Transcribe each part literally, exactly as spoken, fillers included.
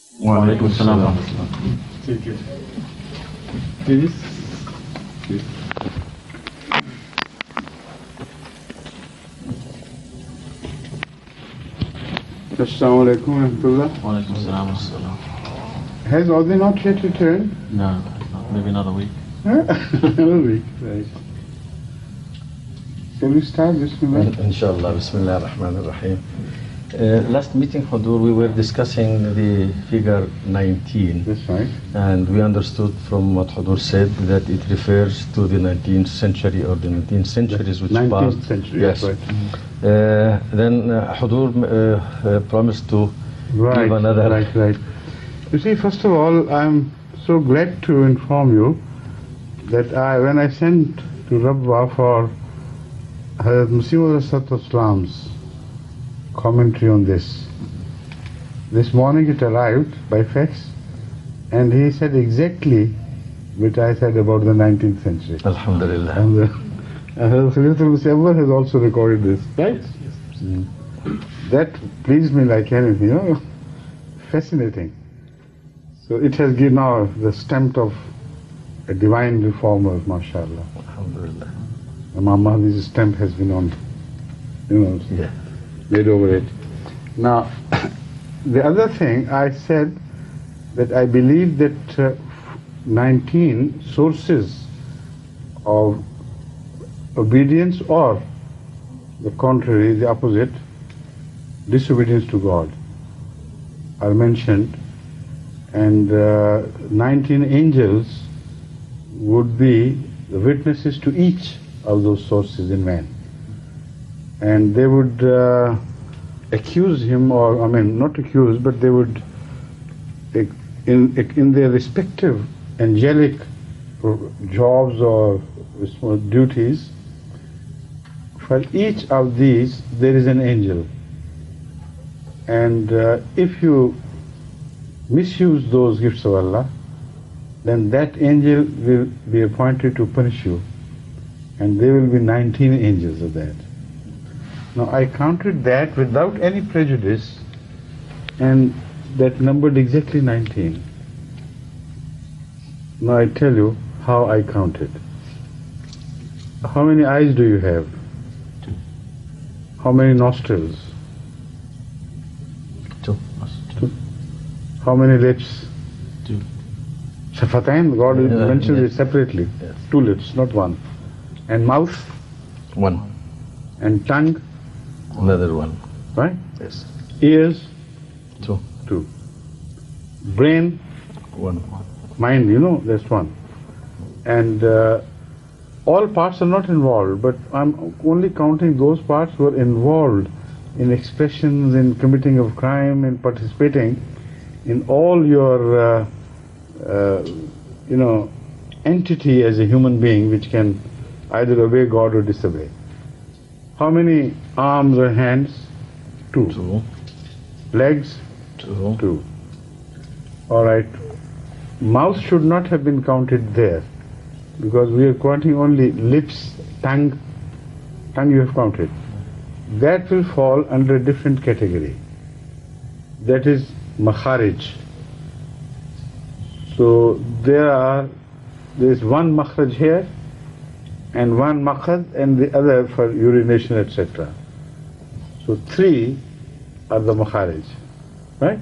Wa alaikum salam. Take it. Please. Please. Assalamu alaikum wa rahmatullah. Wa alaikum salam. Has Audi not yet returned? No, maybe another week. Another week, right. Shall we start? Bismillah. Inshallah, Bismillah ar-Rahman ar-Rahim. Uh, last meeting, Hazoor, we were discussing the figure nineteen. That's right. And we understood from what Hazoor said that it refers to the nineteenth century or the nineteenth centuries which nineteenth passed. century, Yes. right. Uh, then uh, Hazoor uh, uh, promised to Right, give another. right, right. You see, first of all, I'm so glad to inform you that I, when I sent to Rabwa for Hadhrat Mirza Tahir's commentary on this, this morning it arrived by fax, and he said exactly what I said about the nineteenth century. Alhamdulillah. And the and Khalifatul Masih four has also recorded this, right? Yes, yes. Mm. That pleased me like anything, you know, fascinating. So it has given now the stamp of a divine reformer, mashallah. Alhamdulillah. Imam Mahdi's stamp has been on, you know, Yeah. made over it. Now, the other thing I said that I believe that uh, nineteen sources of obedience or the contrary, the opposite, disobedience to God are mentioned, and uh, nineteen angels would be the witnesses to each of those sources in man, and they would uh, accuse him, or I mean not accuse, but they would in, in their respective angelic jobs or duties, for each of these there is an angel, and uh, if you misuse those gifts of Allah, then that angel will be appointed to punish you, and there will be nineteen angels of that. Now I counted that without any prejudice, and that numbered exactly nineteen. Now I tell you how I counted. How many eyes do you have? Two. How many nostrils? Two. Two. How many lips? Two. Shafatain, God Yeah, mentions yes. it separately. Yes. Two lips, not one. And mouth One. and tongue, Another one. right? Yes. Ears, Two. two. Brain, One. mind, you know, that's one. And uh, all parts are not involved, but I'm only counting those parts who are involved in expressions, in committing of crime, in participating in all your, uh, uh, you know, entity as a human being which can either obey God or disobey. How many arms or hands? Two. Two. Legs? Two. Two. All right. Mouth should not have been counted there, because we are counting only lips, tongue. Tongue you have counted. That will fall under a different category. That is makharij. So there are, there is one makhraj here, and one makhad, and the other for urination, et cetera. So three are the makharij, right?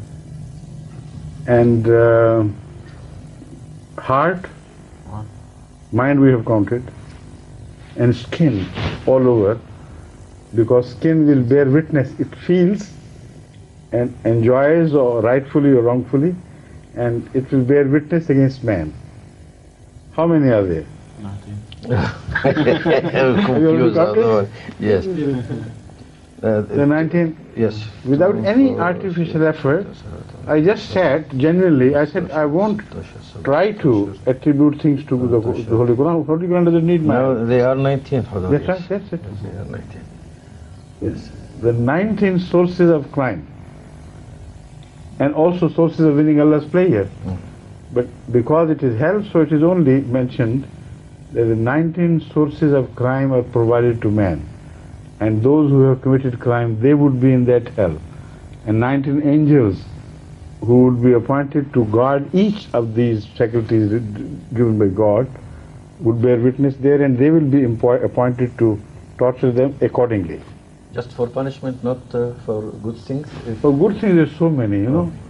And uh, heart, One. mind we have counted, and skin all over, because skin will bear witness. It feels and enjoys, or rightfully or wrongfully, and it will bear witness against man. How many are there? Nineteen. Confused. otherwise. Yes. Uh, The nineteen. yes. Without any artificial effort, I just said, genuinely, I said I won't try to attribute things to the, the Holy Quran. Holy Quran doesn't need my... No, they are nineteen. Hazoor, That's yes. right, that's it. Yes, they are nineteen. Yes. The nineteen sources of crime, and also sources of winning Allah's pleasure. Mm. But because it is hell, so it is only mentioned that the nineteen sources of crime are provided to man, and those who have committed crime, they would be in that hell. And nineteen angels who would be appointed to guard each of these faculties given by God would bear witness there, and they will be appointed to torture them accordingly. Just for punishment, not uh, for good things? For good things, there's so many, you know.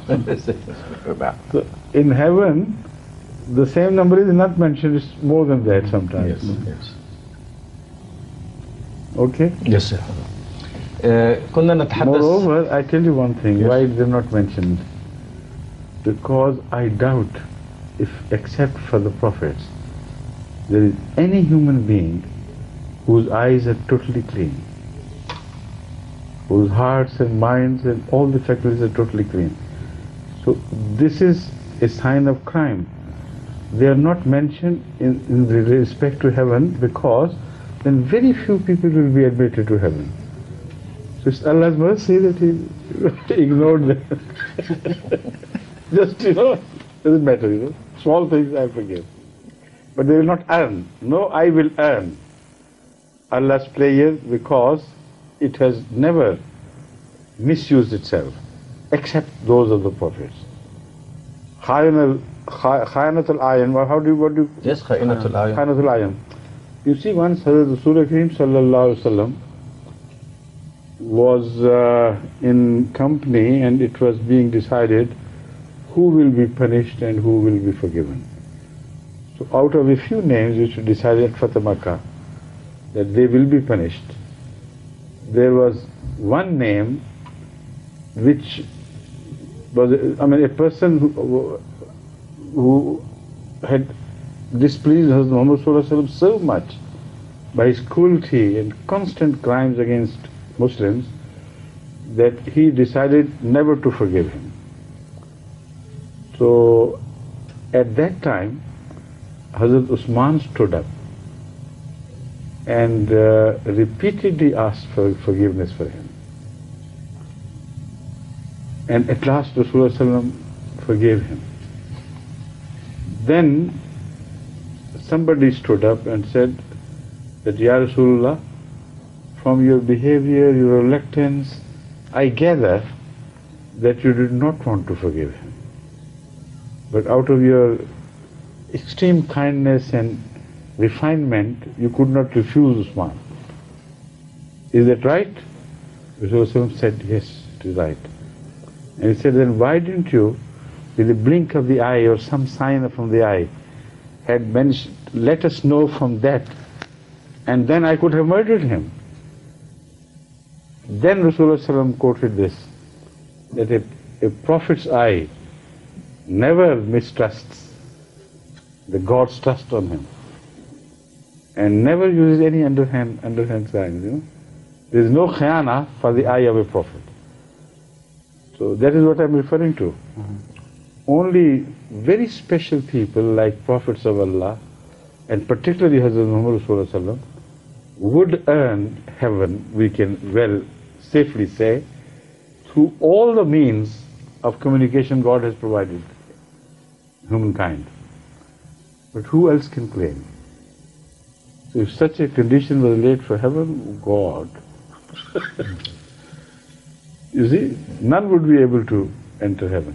So in heaven, the same number is not mentioned, it's more than that sometimes. Yes, yes. Okay? Yes, sir. Uh, كنا نتحدث. Moreover, I tell you one thing, Yes. why they're not mentioned. Because I doubt if, except for the prophets, there is any human being whose eyes are totally clean, whose hearts and minds and all the faculties are totally clean. So this is a sign of crime. They are not mentioned in, in respect to heaven, because then very few people will be admitted to heaven. So it's Allah's mercy that He ignored them. Just, you know, doesn't matter, you know. Small things I forgive. But they will not earn. No, I will earn Allah's pleasure, because it has never misused itself, except those of the prophets. Khayanatul Ayan, how do you, what do you? Yes, Khayanatul Ayan. Khayanatul Ayan. You see, once Hadhrat Rasul Kareem sallallahu alaihi wasallam was uh, in company, and it was being decided who will be punished and who will be forgiven. So out of a few names which were decided at Fatah Makkah that they will be punished, there was one name which was, I mean, a person who, who had displeased Hazrat Muhammad Sallallahu Alaihi Wasallam so much by his cruelty and constant crimes against Muslims that he decided never to forgive him. So at that time, Hazrat Usman stood up and uh, repeatedly asked for forgiveness for him. And at last Rasulullah forgave him. Then somebody stood up and said that, Ya Rasulullah, from your behavior, your reluctance, I gather that you did not want to forgive him. But out of your extreme kindness and refinement, you could not refuse Usman. Is that right? Rasulullah said, yes, it is right. And he said, then why didn't you, with a blink of the eye or some sign from the eye, had mentioned, let us know from that, and then I could have murdered him. Then Rasulullah quoted this, that a, a prophet's eye never mistrusts the God's trust on him, and never uses any underhand underhand signs. You know, there is no khayana for the eye of a prophet. So that is what I am referring to. Mm-hmm. Only very special people like prophets of Allah, and particularly Hazrat Muhammad Rasulullah, would earn heaven, we can well safely say, through all the means of communication God has provided humankind. But who else can claim? So if such a condition was laid for heaven, God, you see, none would be able to enter heaven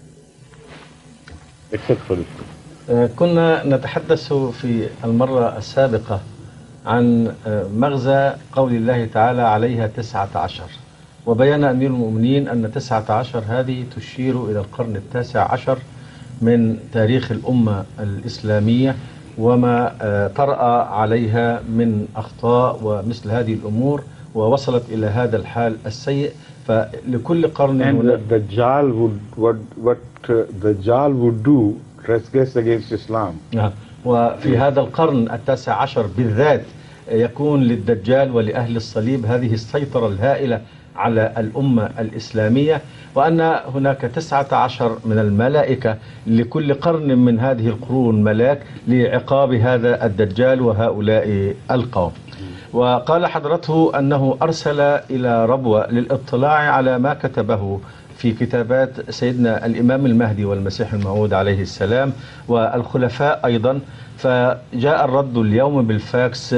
except for this. كنا نتحدث في المرة السابقة عن مغزى قول الله تعالى عليها تسعة عشر، وبيان أمير المؤمنين أن تسعة عشر هذه تشير إلى القرن التاسع عشر من تاريخ الأمة الإسلامية، وما طرأ عليها من أخطاء ومثل هذه الأمور، ووصلت إلى هذا الحال السيء. فلكل قرن and the Dajjal would what what uh, the Dajjal would do transgress against Islam. وفي هذا القرن التاسع عشر بالذات يكون للدجال ولأهل الصليب هذه السيطرة الهائلة على الأمة الإسلامية، وأن هناك تسعة عشر من الملائكة لكل قرن من هذه القرون ملاك لعقاب هذا الدجال وهؤلاء القوم. وقال حضرته أنه أرسل إلى ربوة للاطلاع على ما كتبه في كتابات سيدنا الإمام المهدي والمسيح الموعود عليه السلام والخلفاء أيضا، فجاء الرد اليوم بالفاكس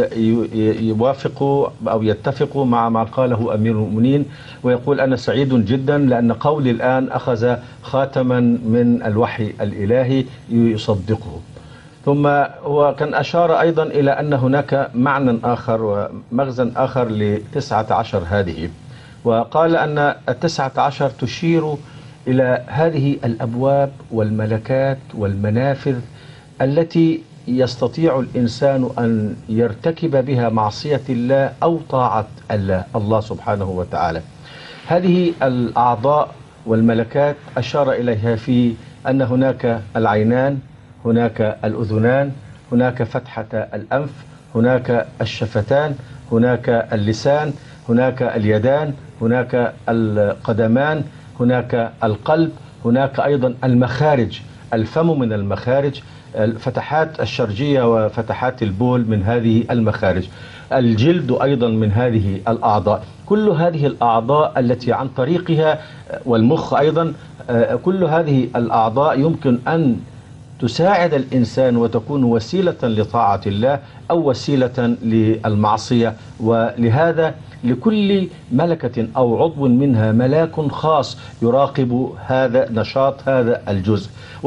يوافق أو يتفق مع ما قاله أمير المؤمنين، ويقول أنا سعيد جدا لأن قولي الآن أخذ خاتما من الوحي الإلهي يصدقه. ثم هو كان أشار أيضا إلى أن هناك معنى آخر ومغزى آخر لتسعة عشر هذه، وقال أن التسعة عشر تشير إلى هذه الأبواب والملكات والمنافذ التي يستطيع الإنسان أن يرتكب بها معصية الله أو طاعة الله الله سبحانه وتعالى. هذه الأعضاء والملكات أشار إليها في أن هناك العينان، هناك الأذنان، هناك فتحة الأنف، هناك الشفتان، هناك اللسان، هناك اليدان، هناك القدمان، هناك القلب، هناك أيضا المخارج، الفم من المخارج، الفتحات الشرجية وفتحات البول من هذه المخارج، الجلد أيضا من هذه الأعضاء. كل هذه الأعضاء التي عن طريقها، والمخ أيضا، كل هذه الأعضاء يمكن أن تساعد الإنسان وتكون وسيلة لطاعة الله أو وسيلة للمعصية. ولهذا لكل ملكة أو عضو منها ملاك خاص يراقب هذا نشاط هذا الجزء،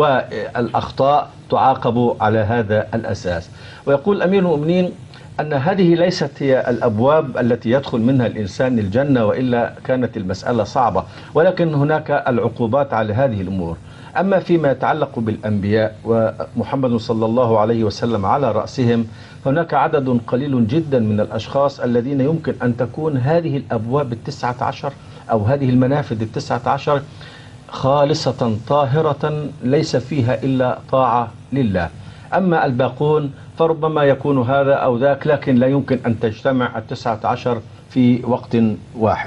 والأخطاء تعاقب على هذا الأساس. ويقول أمير المؤمنين أن هذه ليست هي الأبواب التي يدخل منها الإنسان الجنة، وإلا كانت المسألة صعبة، ولكن هناك العقوبات على هذه الأمور. أما فيما يتعلق بالأنبياء ومحمد صلى الله عليه وسلم على رأسهم، هناك عدد قليل جدا من الأشخاص الذين يمكن أن تكون هذه الأبواب التسعة عشر أو هذه المنافذ التسعة عشر خالصة طاهرة ليس فيها إلا طاعة لله. أما الباقون فربما يكون هذا أو ذاك، لكن لا يمكن أن تجتمع التسعة عشر في وقت واحد.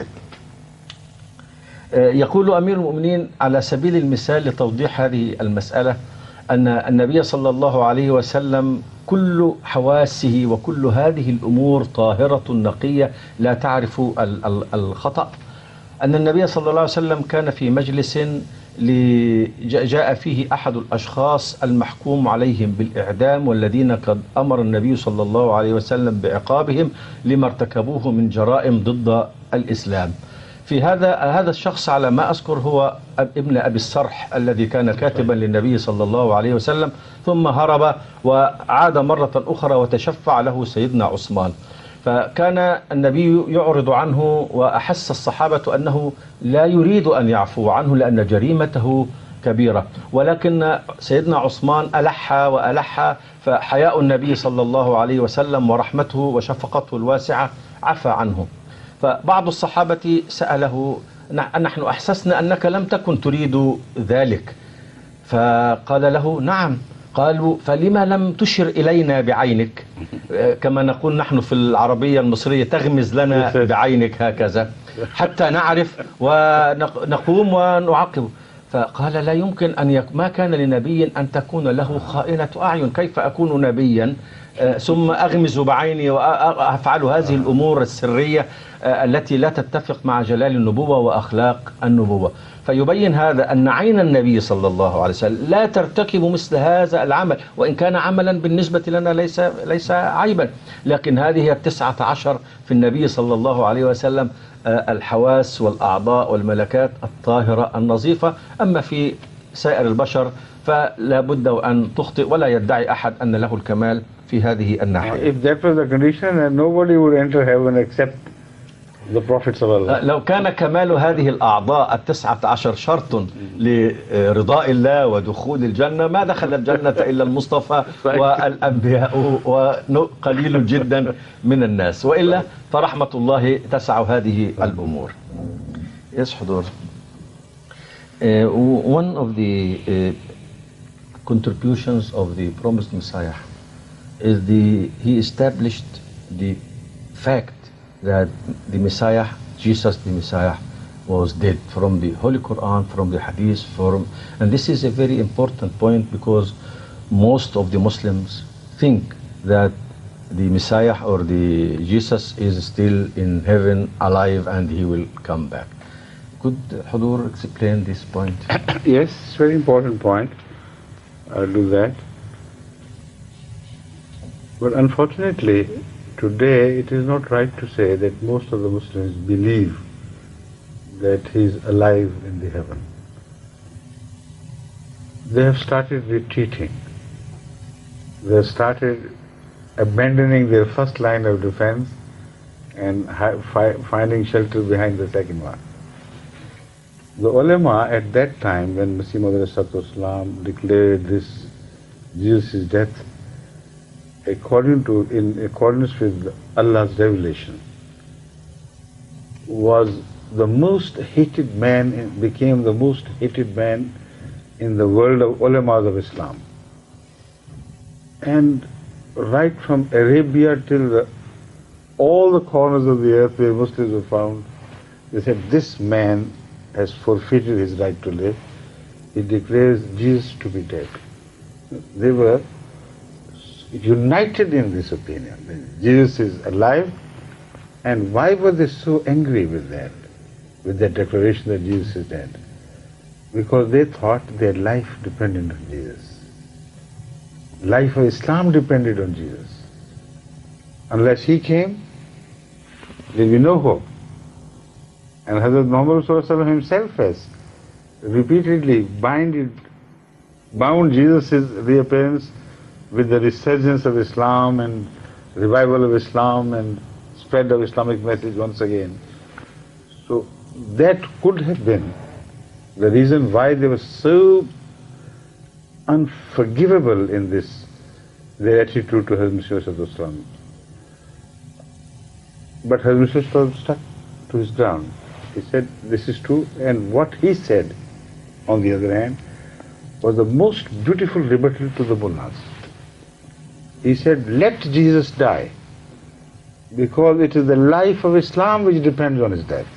يقول أمير المؤمنين على سبيل المثال لتوضيح هذه المسألة أن النبي صلى الله عليه وسلم كل حواسه وكل هذه الأمور طاهرة نقية لا تعرف الخطأ. أن النبي صلى الله عليه وسلم كان في مجلس جاء فيه أحد الأشخاص المحكوم عليهم بالإعدام، والذين قد أمر النبي صلى الله عليه وسلم بعقابهم لما ارتكبوه من جرائم ضد الإسلام. في هذا هذا الشخص على ما أذكر هو ابن أبي السرح الذي كان كاتبا للنبي صلى الله عليه وسلم، ثم هرب وعاد مرة أخرى وتشفع له سيدنا عثمان. فكان النبي يعرض عنه، وأحس الصحابة أنه لا يريد أن يعفو عنه لأن جريمته كبيرة، ولكن سيدنا عثمان ألح وألح، فحياء النبي صلى الله عليه وسلم ورحمته وشفقته الواسعة عفى عنه. فبعض الصحابة سأله: نحن أحسسنا أنك لم تكن تريد ذلك. فقال له: نعم. قالوا: فلما لم تشر إلينا بعينك، كما نقول نحن في العربية المصرية تغمز لنا بعينك هكذا حتى نعرف ونقوم ونعاقب. فقال: لا يمكن أن يك... ما كان لنبي أن تكون له خائنة أعين، كيف أكون نبيا ثم أغمز بعيني وأفعل هذه الأمور السرية التي لا تتفق مع جلال النبوة وأخلاق النبوة. فيبين هذا أن عين النبي صلى الله عليه وسلم لا ترتكب مثل هذا العمل، وإن كان عملا بالنسبة لنا ليس ليس عيبا، لكن هذه هي التسعة عشر في النبي صلى الله عليه وسلم، الحواس والأعضاء والملكات الطاهرة النظيفة. أما في سائر البشر فلا بد أن تخطئ، ولا يدعي أحد أن له الكمال في هذه الناحية. If that was the condition, then nobody would enter heaven except the prophets of Allah. لو كان كمال هذه الأعضاء التسعة عشر شرط لرضاء الله ودخول الجنة ما دخل الجنة إلا المصطفى والأنبياء وقليل جدا من الناس، وإلا فرحمة الله تسع هذه الأمور. Yes, Hazoor. Uh, one of the uh, contributions of the promised Messiah is the he established the fact that the Messiah, Jesus the Messiah, was dead from the Holy Quran, from the Hadith, from, and this is a very important point because most of the Muslims think that the Messiah or the Jesus is still in heaven, alive, and he will come back. Could Hazoor explain this point? Yes, it's a very important point. I'll do that. But unfortunately, today it is not right to say that most of the Muslims believe that he is alive in the heaven. They have started retreating. They have started abandoning their first line of defense and fi finding shelter behind the second one. The ulama at that time, when Masih Maud declared this Jesus' death, according to, in accordance with Allah's revelation, was the most hated man, in, became the most hated man in the world of ulamas of Islam. And right from Arabia till the, all the corners of the earth where Muslims were found, they said, this man has forfeited his right to live. He declares Jesus to be dead. They were united in this opinion. Jesus is alive. And why were they so angry with that, with that declaration that Jesus is dead? Because they thought their life depended on Jesus. Life of Islam depended on Jesus. Unless he came, there will be no hope. And Hadhrat Muhammad himself has repeatedly binded, bound Jesus' reappearance with the resurgence of Islam and revival of Islam and spread of Islamic message once again. So that could have been the reason why they were so unforgivable in this, their attitude to Hadhrat Mirza. But Hadhrat Mirza stuck to his ground. He said, this is true, and what he said, on the other hand, was the most beautiful rebuttal to the mullahs. He said, let Jesus die, because it is the life of Islam which depends on his death.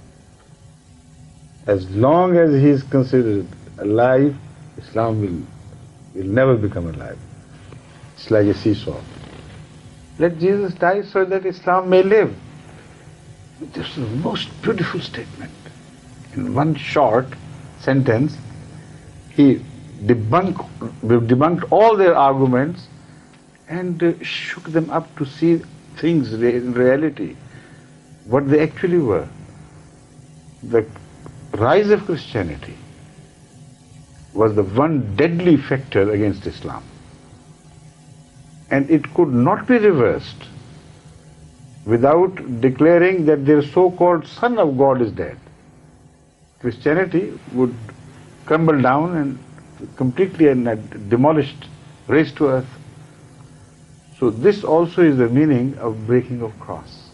As long as he is considered alive, Islam will, will never become alive. It's like a seesaw. Let Jesus die so that Islam may live. This is the most beautiful statement. In one short sentence, he debunked, debunked all their arguments and uh, shook them up to see things in reality, what they actually were. The rise of Christianity was the one deadly factor against Islam. And it could not be reversed without declaring that their so-called Son of God is dead. Christianity would crumble down and completely and demolished, razed to earth. So this also is the meaning of breaking of cross.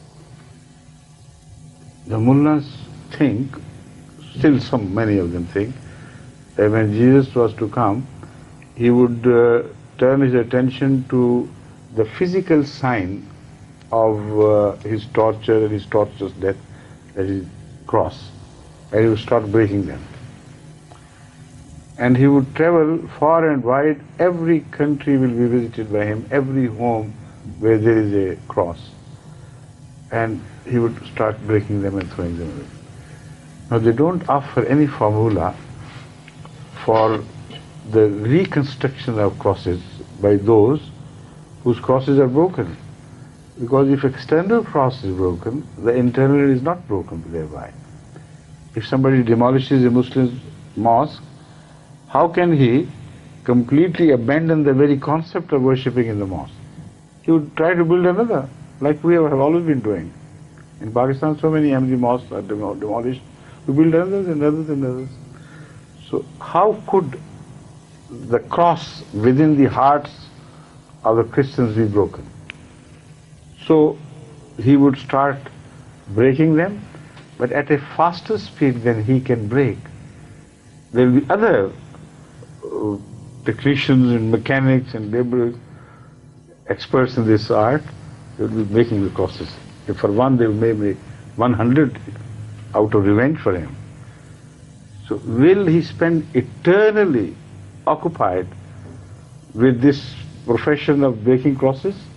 The mullahs think, still some many of them think, that when Jesus was to come, he would uh, turn his attention to the physical sign of uh, his torture and his torturous death, that is cross, and he would start breaking them. And he would travel far and wide. Every country will be visited by him, every home where there is a cross. And he would start breaking them and throwing them away. Now they don't offer any formula for the reconstruction of crosses by those whose crosses are broken. Because if external cross is broken, the internal is not broken thereby. If somebody demolishes a Muslim mosque, how can he completely abandon the very concept of worshipping in the mosque? He would try to build another, like we have always been doing. In Pakistan, so many Ahmadi mosques are demolished. We build others and others and others. So how could the cross within the hearts of the Christians be broken? So he would start breaking them, but at a faster speed than he can break. There will be other uh, technicians and mechanics and laborers, experts in this art, they will be making the crosses. If for one they may make one hundred out of revenge for him. So will he spend eternally occupied with this profession of breaking crosses?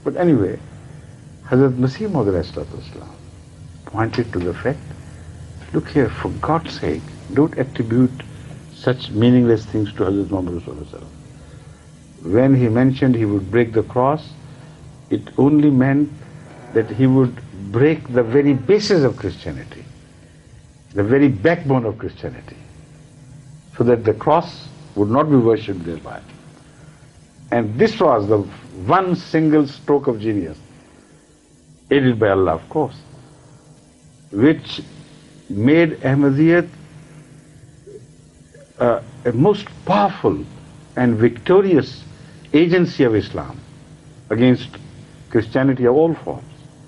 But anyway, Hadhrat Masih Maud pointed to the fact, look here, for God's sake, don't attribute such meaningless things to Hadhrat Muhammad Rasulullah. When he mentioned he would break the cross, it only meant that he would break the very basis of Christianity, the very backbone of Christianity, so that the cross would not be worshipped thereby. And this was the one single stroke of genius, aided by Allah, of course, which made Ahmadiyyat uh, a most powerful and victorious agency of Islam against Christianity of all forms.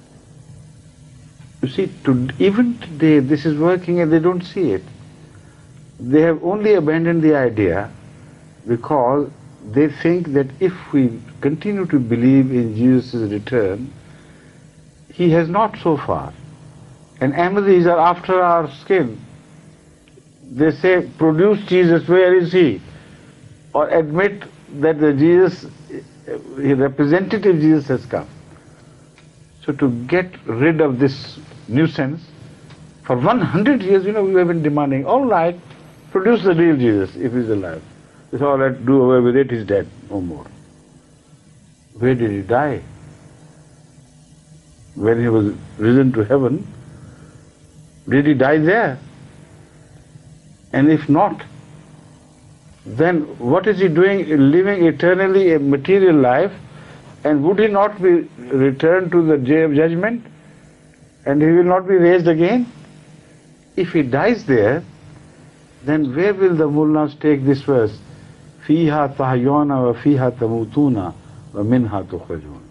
You see, to, even today this is working and they don't see it. They have only abandoned the idea because they think that if we continue to believe in Jesus' return, he has not so far. And Ahmadis are after our skin. They say, produce Jesus, where is he? Or admit that the Jesus, the representative Jesus has come. So to get rid of this nuisance, for one hundred years, you know, we have been demanding, all right, produce the real Jesus if he's alive. It's all right, do away with it, he's dead, no more. Where did he die? When he was risen to heaven, did he die there? And if not, then what is he doing, living eternally a material life, and would he not be returned to the day of judgment, and he will not be raised again? If he dies there, then where will the mullahs take this verse? فِيهَا تَحْيَوْنَ وَفِيهَا تَمُوتُونَ وَمِنْهَا تُخْرَجُونَ.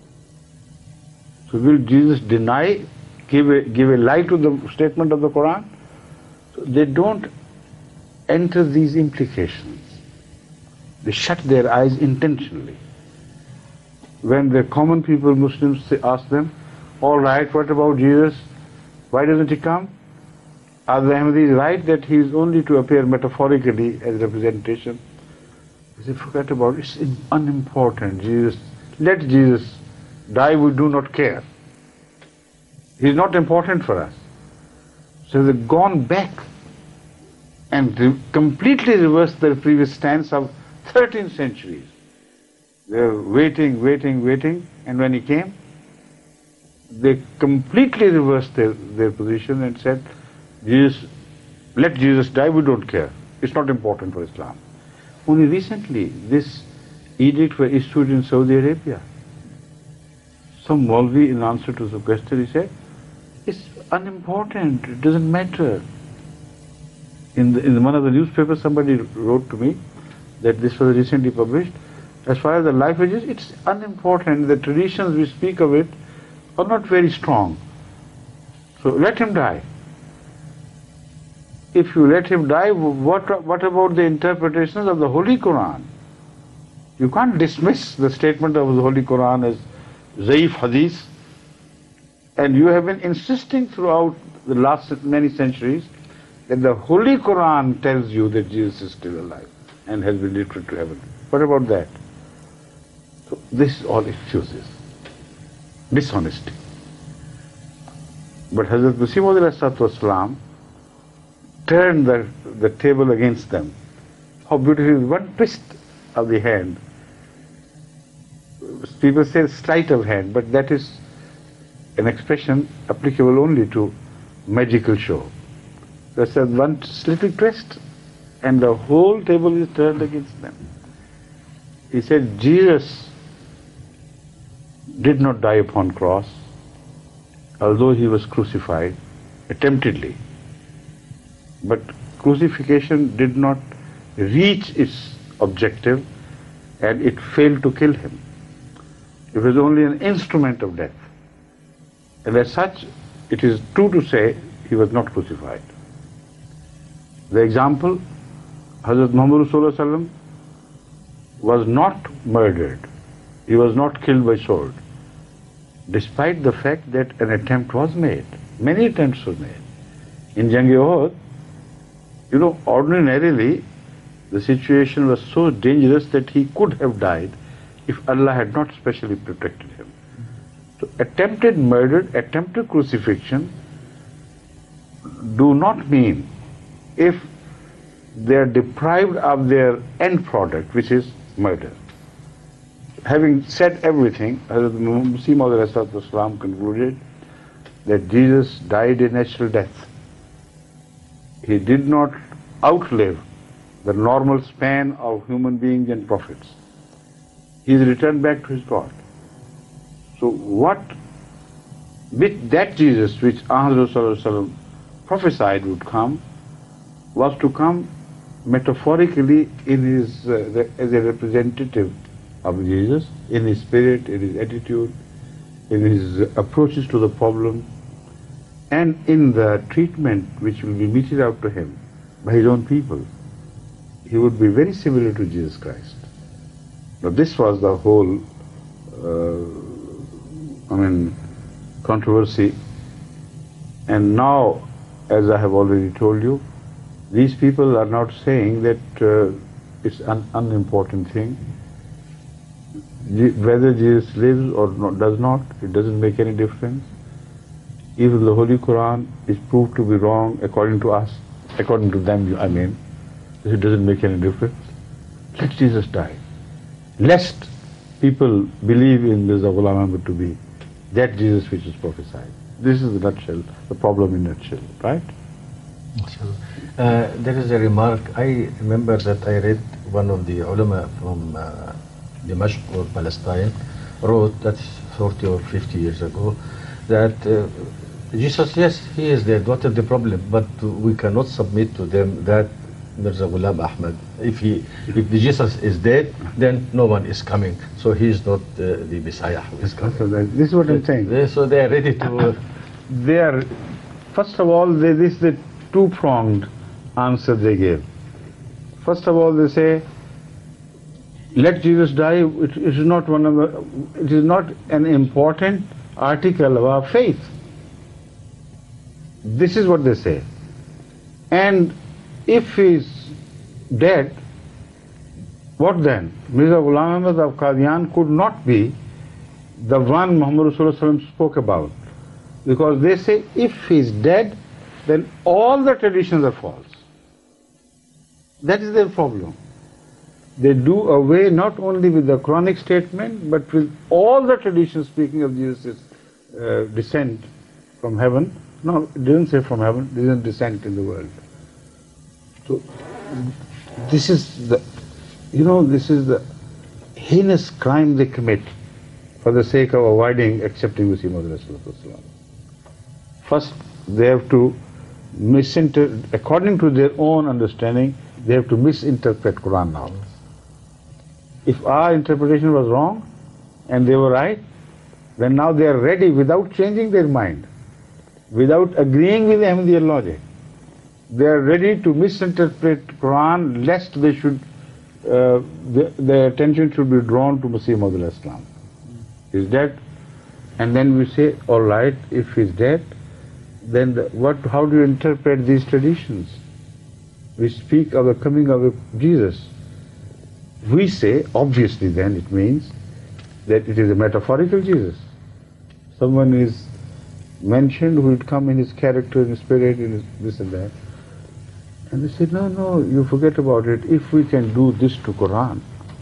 So will Jesus deny, give a, give a lie to the statement of the Quran? So they don't enter these implications. They shut their eyes intentionally. When the common people, Muslims, ask them, all right, what about Jesus? Why doesn't he come? Are the Ahmadis right that he is only to appear metaphorically as representation? They forget about it. It's unimportant. Jesus, let Jesus die, we do not care. He is not important for us. So they've gone back and re completely reversed their previous stance of thirteen centuries. They were waiting, waiting, waiting, and when he came, they completely reversed their, their position and said, Jesus, let Jesus die, we don't care. It's not important for Islam. Only recently, this edict was issued in Saudi Arabia. Some Maulvi, in answer to the question, he said, it's unimportant, it doesn't matter. In, the, in one of the newspapers, somebody wrote to me that this was recently published. As far as the life is, it's unimportant. The traditions we speak of it are not very strong. So let him die. If you let him die, what, what about the interpretations of the Holy Quran? You can't dismiss the statement of the Holy Quran as Zaif Hadith. And you have been insisting throughout the last many centuries that the Holy Quran tells you that Jesus is still alive and has been lifted to heaven. What about that? So this is all excuses, dishonesty. But Hadhrat Masih Maud turned the, the table against them. How beautiful, one twist of the hand. People say sleight of hand, but that is an expression applicable only to magical show. There's a one little twist and the whole table is turned against them. He said, Jesus did not die upon cross, although he was crucified, attemptedly. But crucifixion did not reach its objective and it failed to kill him. It was only an instrument of death. And as such, it is true to say he was not crucified. The example, Hadhrat Muhammad Rasulullah was not murdered. He was not killed by sword, despite the fact that an attempt was made. Many attempts were made. In Jang-e-Uhud, you know, ordinarily, the situation was so dangerous that he could have died if Allah had not specially protected him. So attempted murder, attempted crucifixion do not mean if they are deprived of their end product, which is murder. Having said everything, Hadhrat Mirza Tahir concluded that Jesus died a natural death. He did not outlive the normal span of human beings and prophets. He is returned back to his God. So what, with that Jesus which Hadhrat prophesied would come, was to come metaphorically in his, uh, the, as a representative of Jesus, in his spirit, in his attitude, in his approaches to the problem, and in the treatment which will be meted out to him by his own people. He would be very similar to Jesus Christ. Now this was the whole, uh, I mean, controversy. And now, as I have already told you, these people are not saying that uh, it's an unimportant thing. Whether Jesus lives or not, does not, it doesn't make any difference. Even the Holy Quran is proved to be wrong according to us, according to them, I mean. It doesn't make any difference. Let Jesus die. Lest people believe in Mirza Ghulam Ahmad to be that Jesus which is prophesied. This is the nutshell, the problem in a nutshell, right? Uh, there is a remark. I remember that I read one of the ulama from uh, Damascus or Palestine wrote, that's forty or fifty years ago, that uh, Jesus, yes, he is dead. What is the problem? But we cannot submit to them that Mirza Ghulam Ahmad, if he, if Jesus is dead, then no one is coming. So he is not uh, the Messiah who is coming. So that, this is what I'm saying. They, so they are ready to. Uh, they are, first of all, they, this is the two-pronged answer they gave. First of all, they say, let Jesus die. It, it is not one of the, it is not an important article of our faith. This is what they say. And if he is dead, what then? Mirza Ghulam Ahmad of Qadian could not be the one Muhammad Rasulullah spoke about. Because they say if he is dead, then all the traditions are false. That is their problem. They do away not only with the Quranic statement, but with all the traditions speaking of Jesus' uh, descent from heaven. No, it didn't say from heaven, it didn't descent in the world. So, this is the, you know, this is the heinous crime they commit for the sake of avoiding accepting the Muhammad Rasulullah. First, they have to misinterpret, according to their own understanding, they have to misinterpret Quran now. If our interpretation was wrong and they were right, then now they are ready without changing their mind, without agreeing with Ahmadiyya logic. They are ready to misinterpret Quran lest they should, uh, the, their attention should be drawn to Masih Maud al-Islam. He's dead. And then we say, all right, if he's dead, then the, what? How do you interpret these traditions? We speak of the coming of Jesus. We say, obviously then it means that it is a metaphorical Jesus. Someone is mentioned who would come in his character, in his spirit, in his this and that. And they say, no, no, you forget about it. If we can do this to Quran,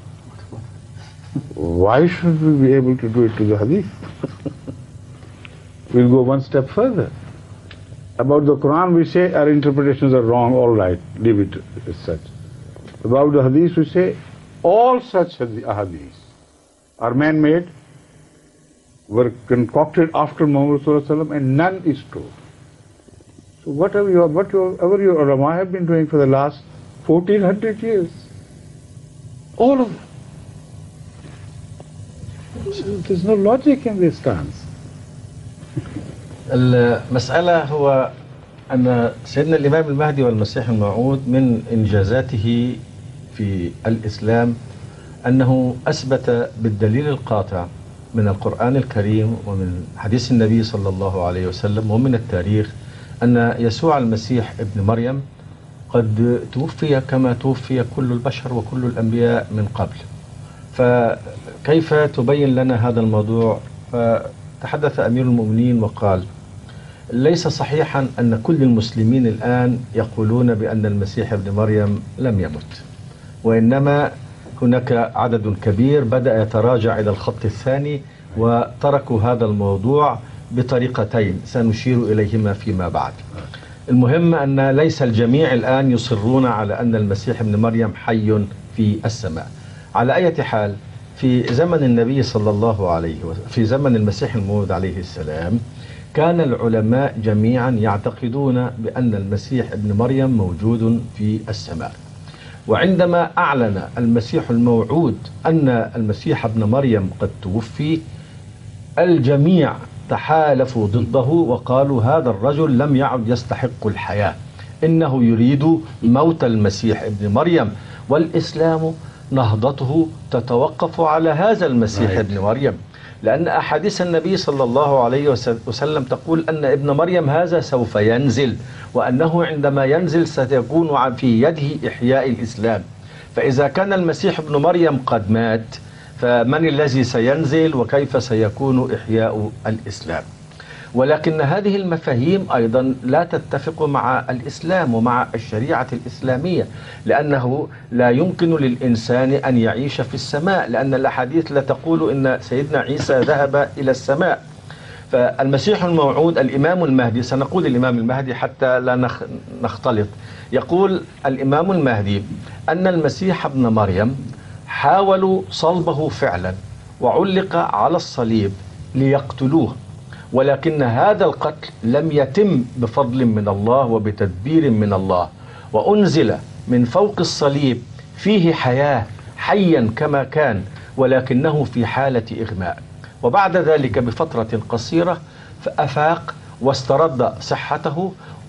why should we be able to do it to the Hadith? We'll go one step further. About the Quran we say our interpretations are wrong, all right, leave it as such. About the Hadith we say all such Hadiths are man-made, were concocted after Muhammad Rasulullah, and none is true. So whatever your, whatever your ulama have been doing for the last fourteen hundred years, all of them. So there's no logic in this stance. المسألة هو أن سيدنا الإمام المهدي والمسيح الموعود من إنجازاته في الإسلام أنه أثبت بالدليل القاطع من القرآن الكريم ومن حديث النبي صلى الله عليه وسلم ومن التاريخ أن يسوع المسيح ابن مريم قد توفي كما توفي كل البشر وكل الأنبياء من قبل. فكيف تبين لنا هذا الموضوع؟ تحدث أمير المؤمنين وقال: ليس صحيحا أن كل المسلمين الآن يقولون بأن المسيح ابن مريم لم يمت، وإنما هناك عدد كبير بدأ يتراجع إلى الخط الثاني وتركوا هذا الموضوع بطريقتين سنشير إليهما فيما بعد. المهم أن ليس الجميع الآن يصرون على أن المسيح ابن مريم حي في السماء. على أي حال، في زمن النبي صلى الله عليه وسلم، في زمن المسيح الموعود عليه السلام، كان العلماء جميعا يعتقدون بأن المسيح ابن مريم موجود في السماء. وعندما أعلن المسيح الموعود أن المسيح ابن مريم قد توفي، الجميع تحالفوا ضده وقالوا: هذا الرجل لم يعد يستحق الحياة، إنه يريد موت المسيح ابن مريم، والإسلام نهضته تتوقف على هذا المسيح ابن مريم، لأن أحاديث النبي صلى الله عليه وسلم تقول أن ابن مريم هذا سوف ينزل، وأنه عندما ينزل سيكون في يده إحياء الإسلام. فإذا كان المسيح ابن مريم قد مات، فمن الذي سينزل وكيف سيكون إحياء الإسلام؟ ولكن هذه المفاهيم أيضا لا تتفق مع الإسلام ومع الشريعة الإسلامية، لأنه لا يمكن للإنسان أن يعيش في السماء، لأن الأحاديث لا تقول إن سيدنا عيسى ذهب إلى السماء. فالمسيح الموعود الإمام المهدي، سنقول الإمام المهدي حتى لا نختلط، يقول الإمام المهدي أن المسيح ابن مريم حاولوا صلبه فعلا وعلق على الصليب ليقتلوه، ولكن هذا القتل لم يتم بفضل من الله وبتدبير من الله، وأنزل من فوق الصليب فيه حياة، حيا كما كان، ولكنه في حالة إغماء. وبعد ذلك بفترة قصيرة فأفاق واسترد صحته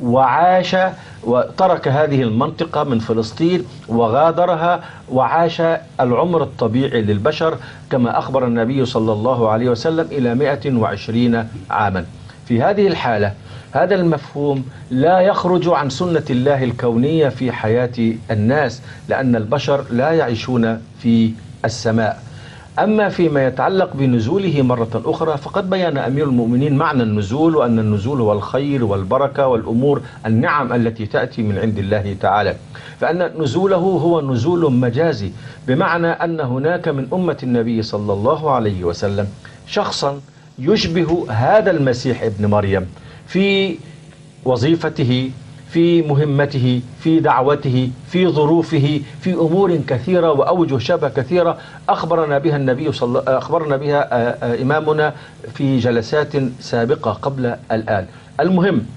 وعاش، وترك هذه المنطقة من فلسطين وغادرها وعاش العمر الطبيعي للبشر كما أخبر النبي صلى الله عليه وسلم إلى مئة وعشرين عاما. في هذه الحالة هذا المفهوم لا يخرج عن سنة الله الكونية في حياة الناس، لأن البشر لا يعيشون في السماء. أما فيما يتعلق بنزوله مرة أخرى، فقد بيان أمير المؤمنين معنى النزول، وأن النزول هو الخير والبركة والأمور النعم التي تأتي من عند الله تعالى، فأن نزوله هو نزول مجازي، بمعنى أن هناك من أمة النبي صلى الله عليه وسلم شخصا يشبه هذا المسيح ابن مريم في وظيفته، في مهمته، في دعوته، في ظروفه، في أمور كثيرة وأوجه شبه كثيرة أخبرنا بها النبي صلى أخبرنا بها إمامنا في جلسات سابقة قبل الآن. المهم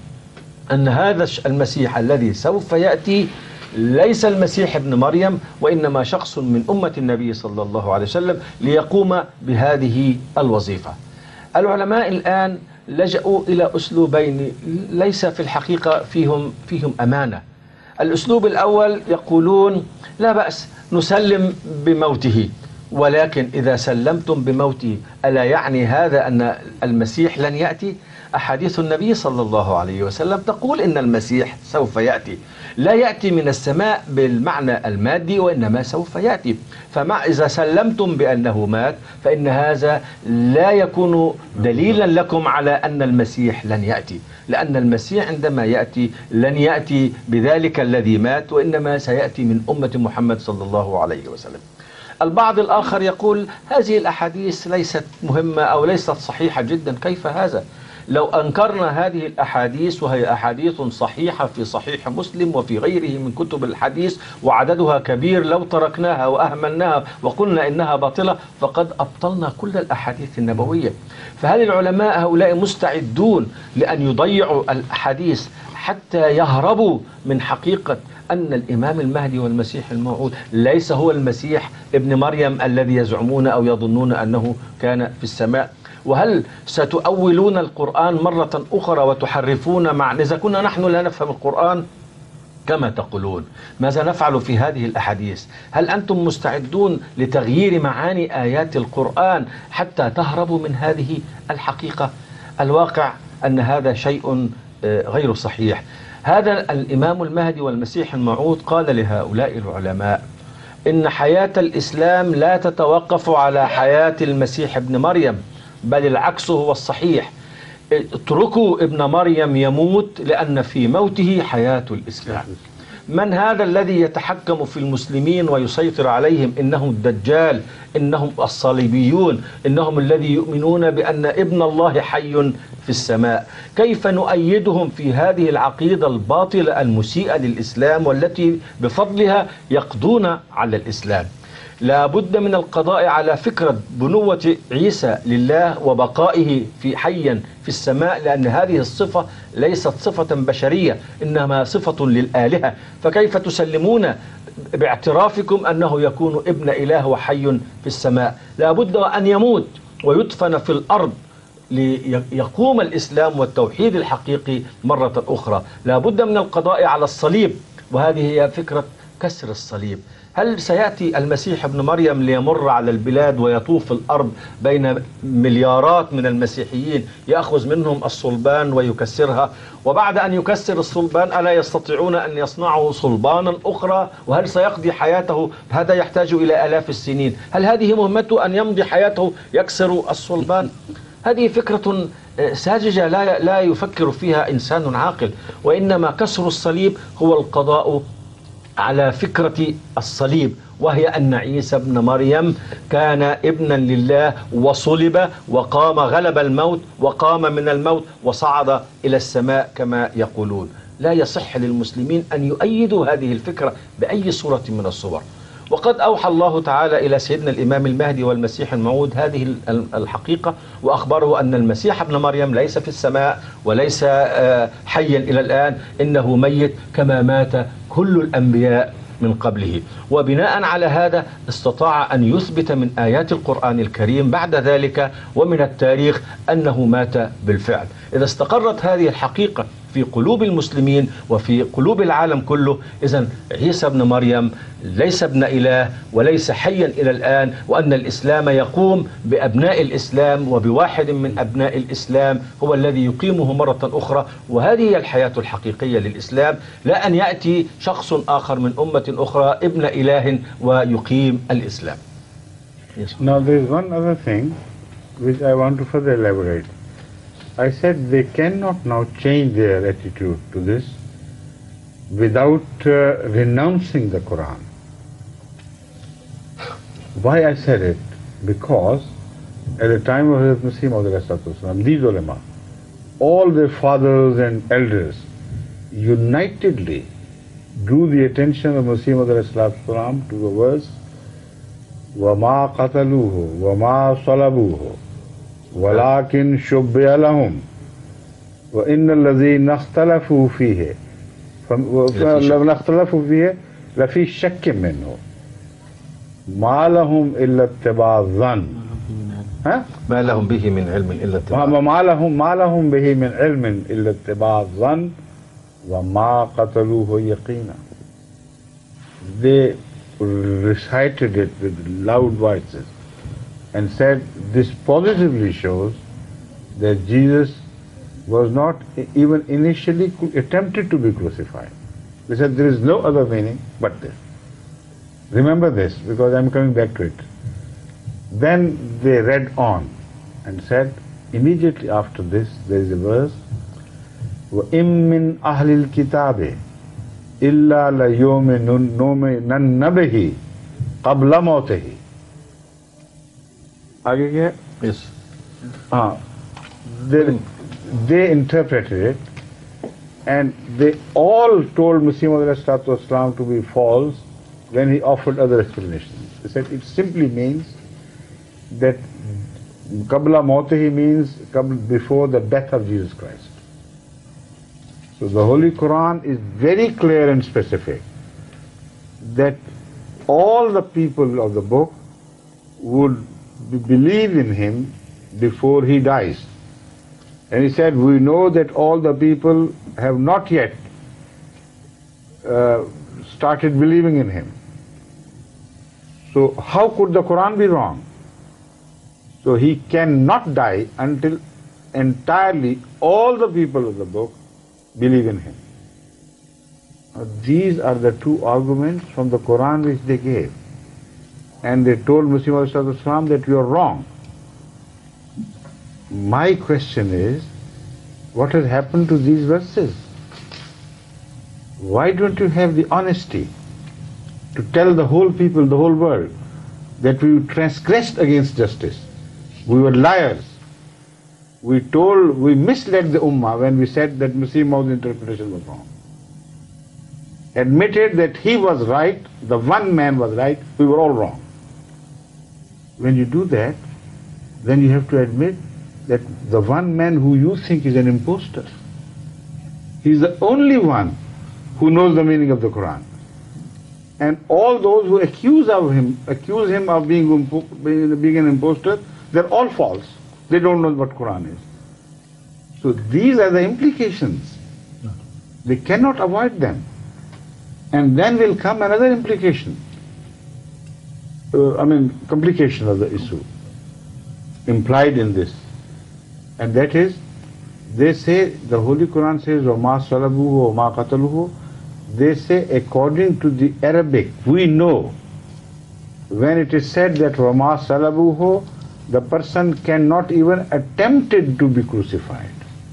أن هذا المسيح الذي سوف يأتي ليس المسيح ابن مريم، وإنما شخص من أمة النبي صلى الله عليه وسلم ليقوم بهذه الوظيفة. العلماء الآن لجأوا إلى أسلوبين ليس في الحقيقة فيهم فيهم أمانة. الأسلوب الأول يقولون: لا بأس نسلم بموته، ولكن إذا سلمتم بموته ألا يعني هذا أن المسيح لن يأتي؟ أحاديث النبي صلى الله عليه وسلم تقول إن المسيح سوف يأتي، لا يأتي من السماء بالمعنى المادي، وإنما سوف يأتي. فمع إذا سلمتم بأنه مات فإن هذا لا يكون دليلا لكم على أن المسيح لن يأتي، لأن المسيح عندما يأتي لن يأتي بذلك الذي مات، وإنما سيأتي من أمة محمد صلى الله عليه وسلم. البعض الآخر يقول: هذه الأحاديث ليست مهمة أو ليست صحيحة جدا. كيف هذا؟ لو أنكرنا هذه الأحاديث، وهي أحاديث صحيحة في صحيح مسلم وفي غيره من كتب الحديث وعددها كبير، لو تركناها وأهملناها وقلنا إنها باطلة فقد أبطلنا كل الأحاديث النبوية. فهل العلماء هؤلاء مستعدون لأن يضيعوا الأحاديث حتى يهربوا من حقيقة أن الإمام المهدي والمسيح الموعود ليس هو المسيح ابن مريم الذي يزعمون أو يظنون أنه كان في السماء؟ وهل ستؤولون القرآن مرة أخرى وتحرفون معنى؟ إذا كنا نحن لا نفهم القرآن كما تقولون، ماذا نفعل في هذه الأحاديث؟ هل أنتم مستعدون لتغيير معاني آيات القرآن حتى تهربوا من هذه الحقيقة؟ الواقع أن هذا شيء غير صحيح. هذا الإمام المهدي والمسيح الموعود قال لهؤلاء العلماء إن حياة الإسلام لا تتوقف على حياة المسيح ابن مريم، بل العكس هو الصحيح. اتركوا ابن مريم يموت لأن في موته حياة الإسلام. من هذا الذي يتحكم في المسلمين ويسيطر عليهم؟ إنهم الدجال، إنهم الصليبيون، إنهم الذي يؤمنون بأن ابن الله حي في السماء. كيف نؤيدهم في هذه العقيدة الباطلة المسيئة للإسلام والتي بفضلها يقضون على الإسلام؟ لا بد من القضاء على فكرة بنوة عيسى لله وبقائه في حيا في السماء، لأن هذه الصفة ليست صفة بشرية، إنما صفة للآلهة. فكيف تسلمون باعترافكم أنه يكون ابن إله وحي في السماء؟ لا بد أن يموت ويدفن في الأرض ليقوم الإسلام والتوحيد الحقيقي مرة أخرى. لا بد من القضاء على الصليب، وهذه هي فكرة كسر الصليب. هل سيأتي المسيح ابن مريم ليمر على البلاد ويطوف الأرض بين مليارات من المسيحيين يأخذ منهم الصلبان ويكسرها، وبعد أن يكسر الصلبان ألا يستطيعون أن يصنعوا صلبانا أخرى؟ وهل سيقضي حياته؟ هذا يحتاج إلى آلاف السنين. هل هذه مهمته أن يمضي حياته يكسر الصلبان؟ هذه فكرة ساذجة لا لا يفكر فيها إنسان عاقل، وإنما كسر الصليب هو القضاء على فكرة الصليب، وهي أن عيسى ابن مريم كان ابنا لله وصلب وقام، غلب الموت وقام من الموت وصعد إلى السماء كما يقولون. لا يصح للمسلمين أن يؤيدوا هذه الفكرة بأي صورة من الصور. وقد أوحى الله تعالى إلى سيدنا الإمام المهدي والمسيح الموعود هذه الحقيقة، وأخبره أن المسيح ابن مريم ليس في السماء وليس حيا إلى الآن، إنه ميت كما مات كل الأنبياء من قبله. وبناء على هذا استطاع أن يثبت من آيات القرآن الكريم بعد ذلك ومن التاريخ أنه مات بالفعل. إذا استقرت هذه الحقيقة في قلوب المسلمين وفي قلوب العالم كله، إذن عيسى ابن مريم ليس ابن إله وليس حيا إلى الآن، وأن الإسلام يقوم بأبناء الإسلام وبواحد من أبناء الإسلام هو الذي يقيمه مرة أخرى. وهذه هي الحياة الحقيقية للإسلام، لا أن يأتي شخص آخر من أمة أخرى ابن إله ويقيم الإسلام. Now there is one other thing which I want to further elaborate. I said they cannot now change their attitude to this without uh, renouncing the Quran. Why I said it? Because at the time of Hadhrat Mirza Tahir Ahmad, these ulama, all their fathers and elders unitedly drew the attention of Mirza Tahir to the verse وَمَا قَتَلُوهُ وَمَا صَلَبُوهُ وَلَكِنْ شُبِّهَ لَهُمْ وَإِنَّ الَّذِينَ اخْتَلَفُوا فِيهِ لَمَا اخْتَلَفُوا فِيهِ لَفِي شَكٍّ مِّنْهُ مَا لَهُمْ إِلَّا اتِّبَاعَ الظَّنِّ ما لهم به من علم إلا اتباع ما لهم ما لهم به من علم إلا اتباع الظن وما قتلوه يقينا. They recited it with loud voices and said this positively shows that Jesus was not even initially attempted to be crucified. They said there is no other meaning but this. Remember this, because I am coming back to it. Then they read on and said, immediately after this there is a verse, وَإِن مِّنْ أَهْلِ الْكِتَابِ إِلَّا لَيُؤْمِنُنَّ بِهِ قَبْلَ مَوْتِهِ. आगे क्या? Yes. हाँ, they, they interpreted it and they all told Masih Maud to be false when he offered other explanations. They said it simply means that Qabla Mawtihi means before the death of Jesus Christ. So the Holy Quran is very clear and specific that all the people of the book would believe in him before he dies. And he said, we know that all the people have not yet uh, started believing in him. So how could the Quran be wrong? So he cannot die until entirely all the people of the book believe in him. Now, these are the two arguments from the Quran which they gave. And they told Masih Maud that you are wrong. my question is, what has happened to these verses? Why don't you have the honesty to tell the whole people, the whole world, that we transgressed against justice? We were liars. We told, we misled the Ummah when we said that Masih Maud's interpretation was wrong. Admitted that he was right, the one man was right, we were all wrong. When you do that, then you have to admit that the one man who you think is an impostor, he's the only one who knows the meaning of the Quran. And all those who accuse of him, accuse him of being, being an impostor, they're all false. They don't know what Quran is. So these are the implications. They cannot avoid them. And then will come another implication. Uh, I mean, complication of the issue implied in this. And that is, they say, the Holy Quran says, وَمَا صَلَبُوهُ وَمَا قَتَلُوهُ. They say, according to the Arabic, we know, when it is said that وَمَا صَلَبُوهُ, the person cannot even attempted to be crucified.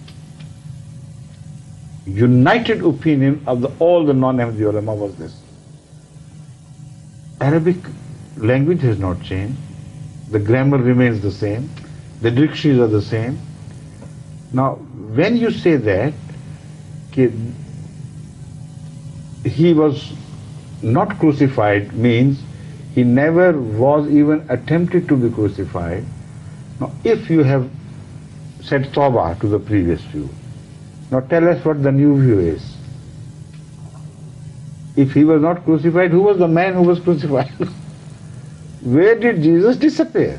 United opinion of the, all the non-Ahmadi ulama was this. Arabic language has not changed. The grammar remains the same. The dictionaries are the same. Now, when you say that he was not crucified, means he never was even attempted to be crucified. Now, if you have said tawbah to the previous view, now tell us what the new view is. If he was not crucified, who was the man who was crucified? Where did Jesus disappear?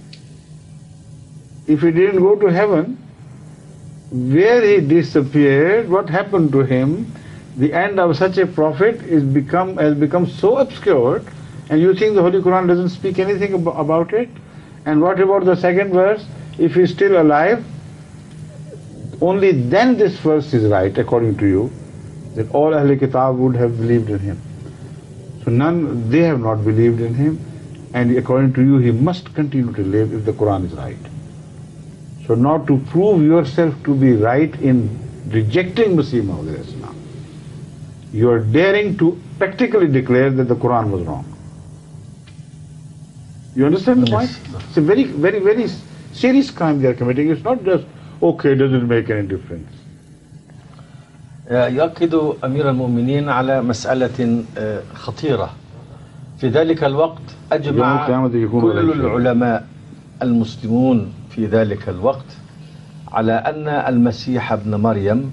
If he didn't go to heaven, where he disappeared, what happened to him? The end of such a prophet is become, has become so obscured, and you think the Holy Quran doesn't speak anything ab about it? And what about the second verse? If he is still alive, only then this verse is right, according to you, that all Ahl Kitab would have believed in him. So none, they have not believed in him, and according to you, he must continue to live if the Quran is right. So now to prove yourself to be right in rejecting Masih Maud Islam, you are daring to practically declare that the Quran was wrong. You understand the point? Yes. It's a very, very, very serious crime they are committing. It's not just, okay, doesn't make any difference. يؤكد أمير المؤمنين على مسألة خطيرة. في ذلك الوقت أجمع كل العلماء المسلمون في ذلك الوقت على أن المسيح ابن مريم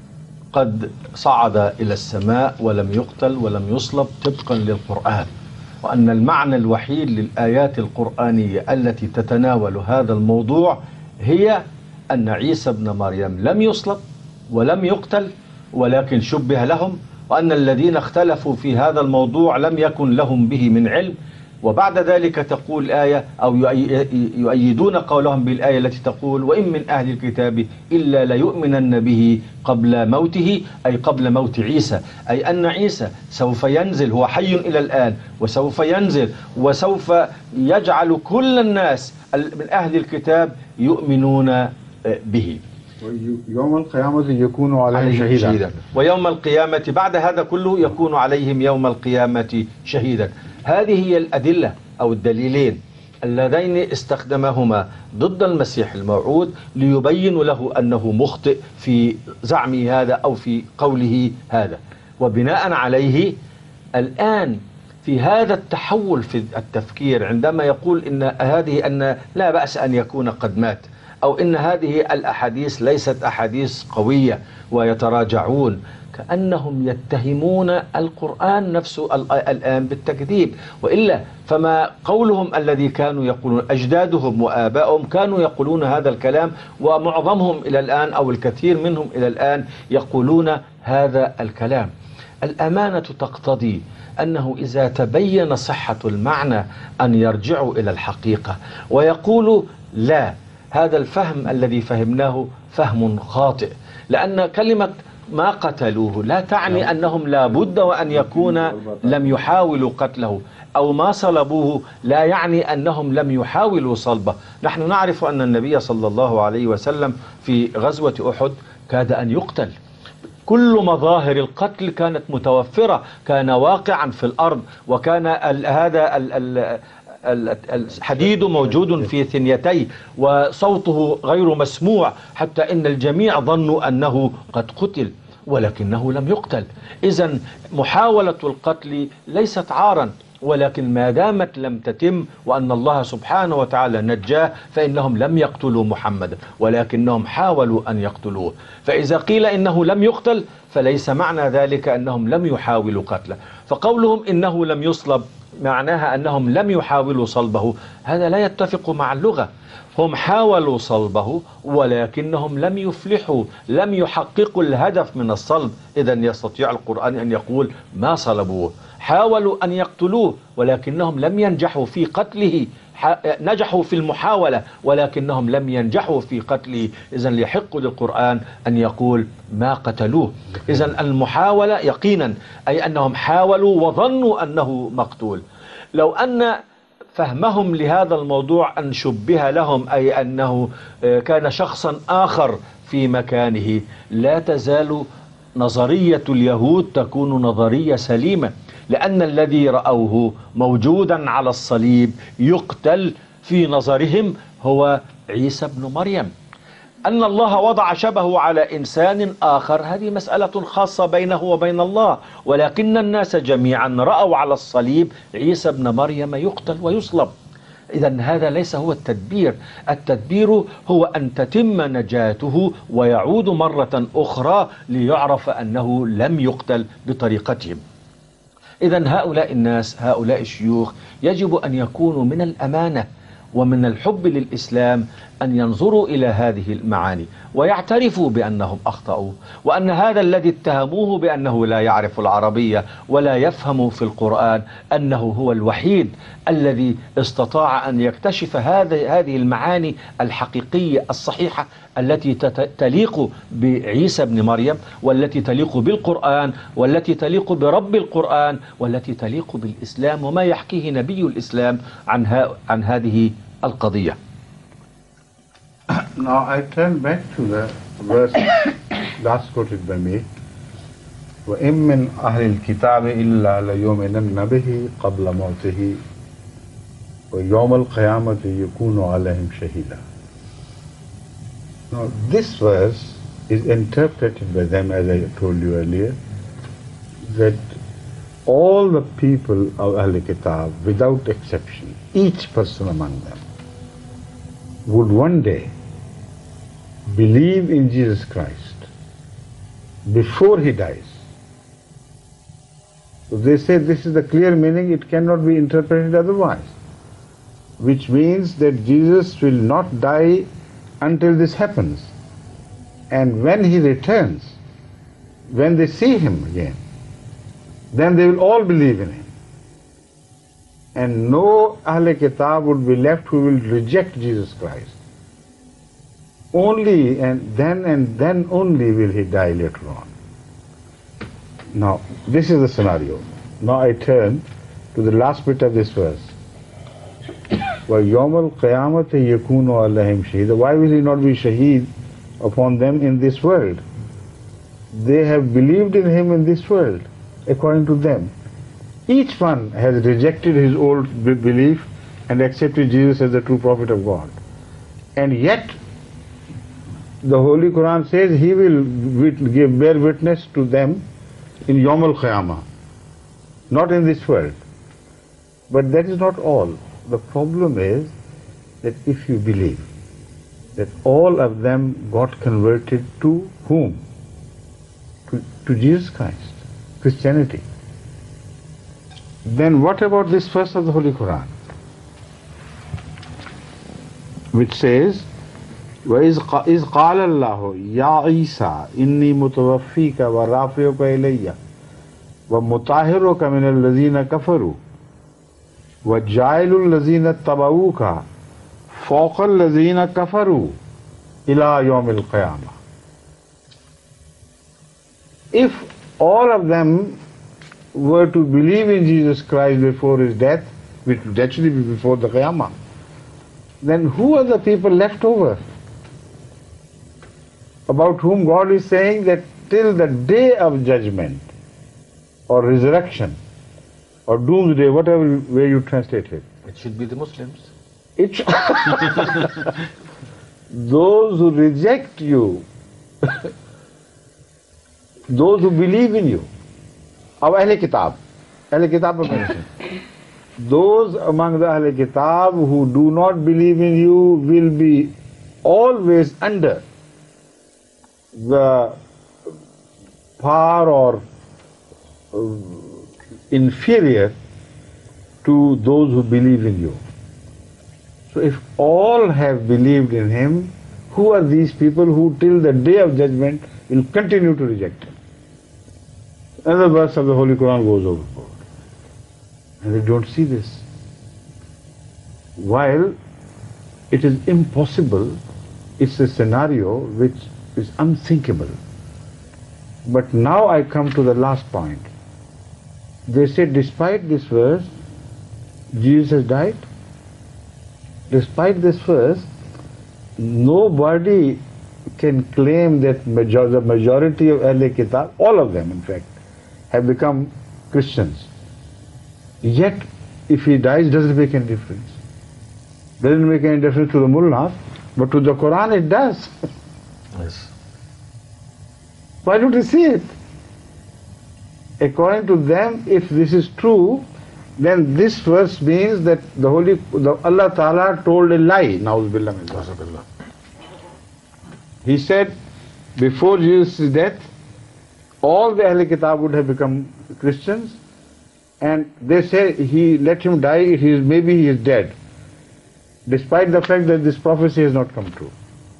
قد صعد إلى السماء ولم يقتل ولم يصلب طبقا للقرآن، وأن المعنى الوحيد للآيات القرآنية التي تتناول هذا الموضوع هي أن عيسى ابن مريم لم يصلب ولم يقتل ولكن شبه لهم، وأن الذين اختلفوا في هذا الموضوع لم يكن لهم به من علم. وبعد ذلك تقول آية أو يؤيدون قولهم بالآية التي تقول وإن من أهل الكتاب إلا ليؤمنن به قبل موته، أي قبل موت عيسى، أي أن عيسى سوف ينزل، هو حي إلى الآن وسوف ينزل وسوف يجعل كل الناس من أهل الكتاب يؤمنون به. يوم القيامة يكون عليهم شهيدا. شهيدا ويوم القيامة بعد هذا كله يكون عليهم يوم القيامة شهيدا. هذه هي الأدلة أو الدليلين اللذين استخدمهما ضد المسيح الموعود ليبينوا له أنه مخطئ في زعمه هذا أو في قوله هذا. وبناء عليه الآن في هذا التحول في التفكير عندما يقول إن هذه أن لا بأس أن يكون قد مات، أو إن هذه الأحاديث ليست أحاديث قوية ويتراجعون، كأنهم يتهمون القرآن نفسه الآن بالتكذيب. وإلا فما قولهم الذي كانوا يقولون أجدادهم وآبائهم كانوا يقولون هذا الكلام، ومعظمهم إلى الآن أو الكثير منهم إلى الآن يقولون هذا الكلام. الأمانة تقتضي أنه إذا تبين صحة المعنى أن يرجعوا إلى الحقيقة ويقولوا لا، هذا الفهم الذي فهمناه فهم خاطئ، لأن كلمة ما قتلوه لا تعني أنهم لا بد وأن يكون لم يحاولوا قتله، أو ما صلبوه لا يعني أنهم لم يحاولوا صلبه. نحن نعرف أن النبي صلى الله عليه وسلم في غزوة أحد كاد أن يقتل، كل مظاهر القتل كانت متوفرة، كان واقعا في الأرض، وكان ال هذا ال ال الحديد موجود في ثنيتيه وصوته غير مسموع، حتى إن الجميع ظنوا أنه قد قتل ولكنه لم يقتل. إذن محاولة القتل ليست عارا، ولكن ما دامت لم تتم وأن الله سبحانه وتعالى نجاه فإنهم لم يقتلوا محمدا ولكنهم حاولوا أن يقتلوه. فإذا قيل إنه لم يقتل فليس معنى ذلك أنهم لم يحاولوا قتله. فقولهم إنه لم يصلب معناها أنهم لم يحاولوا صلبه، هذا لا يتفق مع اللغة. هم حاولوا صلبه ولكنهم لم يفلحوا، لم يحققوا الهدف من الصلب. إذن يستطيع القرآن أن يقول ما صلبوه. حاولوا أن يقتلوه ولكنهم لم ينجحوا في قتله، نجحوا في المحاولة ولكنهم لم ينجحوا في قتله. إذن يحق للقرآن أن يقول ما قتلوه. إذن المحاولة يقينا أي أنهم حاولوا وظنوا أنه مقتول. لو أن فهمهم لهذا الموضوع أن شبه لهم أي أنه كان شخصا آخر في مكانه، لا تزال نظرية اليهود تكون نظرية سليمة، لأن الذي رأوه موجودا على الصليب يقتل في نظرهم هو عيسى بن مريم. أن الله وضع شبهه على إنسان آخر هذه مسألة خاصة بينه وبين الله، ولكن الناس جميعا رأوا على الصليب عيسى بن مريم يقتل ويصلب. إذن هذا ليس هو التدبير. التدبير هو أن تتم نجاته ويعود مرة أخرى ليعرف أنه لم يقتل بطريقتهم. إذن هؤلاء الناس، هؤلاء الشيوخ يجب أن يكونوا من الأمانة ومن الحب للإسلام أن ينظروا إلى هذه المعاني ويعترفوا بأنهم أخطأوا، وأن هذا الذي اتهموه بأنه لا يعرف العربية ولا يفهم في القرآن أنه هو الوحيد الذي استطاع أن يكتشف هذه المعاني الحقيقية الصحيحة التي تليق بعيسى بن مريم، والتي تليق بالقرآن، والتي تليق برب القرآن، والتي تليق بالإسلام وما يحكيه نبي الإسلام عن, عن هذه القضية. Now I turn back to the verse last quoted by me. وَإِن مِّنْ أَهْلِ الْكِتَابِ إِلَّا لَيُؤْمِنَنَّ بِهِ قَبْلَ مَوْتِهِ وَيَوْمَ الْقِيَامَةِ يَكُونُ عَلَيْهِمْ شَهِيدًا. Now this verse is interpreted by them, as I told you earlier, that all the people of Ahl Kitab, without exception, each person among them, would one day believe in Jesus Christ before he dies. So they say this is the clear meaning, it cannot be interpreted otherwise, which means that Jesus will not die until this happens. And when he returns, when they see him again, then they will all believe in him. And no Ahl Kitab would be left who will reject Jesus Christ. Only and then and then only will he die later on. Now, this is the scenario. Now I turn to the last bit of this verse. وَيَوْمَ الْقِيَامَةِ يَكُونُ عَلَيْهِمْ شَهِيدًا. Why will he not be shaheed upon them in this world? They have believed in him in this world, according to them. Each one has rejected his old belief and accepted Jesus as the true prophet of God. And yet, the Holy Quran says he will give, bear witness to them in Yawm al-Qiyamah, not in this world. But that is not all. The problem is that if you believe that all of them got converted to whom? To, to Jesus Christ, Christianity. Then what about this verse of the Holy Quran, which says, وَإِذْ قَالَ اللَّهُ يَا عِيسَى إِنِّي مُتَوَفِّيكَ وَرَافِعُكَ إِلَيَّ وَمُطَهِّرُكَ مِنَ الَّذِينَ كَفَرُوا وَجَاعِلُ الَّذِينَ اتَّبَعُوكَ فَوْقَ الَّذِينَ كَفَرُوا إِلَى يَوْمِ الْقِيَامَةِ. if all of them were to believe in Jesus Christ before his death, which would actually be before the Qiyamah, then who are the people left over about whom God is saying that till the day of judgment or resurrection or doomsday, whatever way you translate it? It should be the Muslims. It those who reject you, those who believe in you, of Ahl Kitab, Ahl Kitab are mentioned. Those among the Ahl Kitab who do not believe in you will be always under the power or uh, inferior to those who believe in you. So if all have believed in him, who are these people who till the day of judgment will continue to reject him? Another verse of the Holy Quran goes overboard. And they don't see this. While it is impossible, it's a scenario which is unthinkable. But now I come to the last point. They say despite this verse, Jesus has died. Despite this verse, nobody can claim that major the majority of Ahl Kitab, all of them in fact, have become Christians. Yet, if he dies, doesn't make any difference. Doesn't make any difference to the mullahs, but to the Quran it does. Yes. Why don't we see it? According to them, if this is true, then this verse means that the Holy the Allah Ta'ala told a lie. Na'udhu billah min dhalik. He said, before Jesus' death, all the Ahl Kitab would have become Christians, and they say he let him die, he is, maybe he is dead, despite the fact that this prophecy has not come true.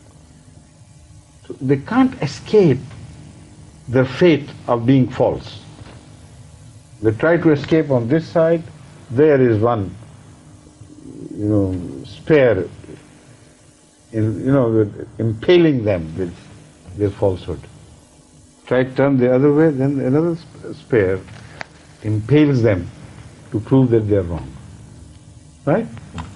So they can't escape the fate of being false. They try to escape on this side, there is one, you know, spear, in, you know, impaling them with their falsehood. Try to turn the other way, then another spear impales them to prove that they are wrong. Right?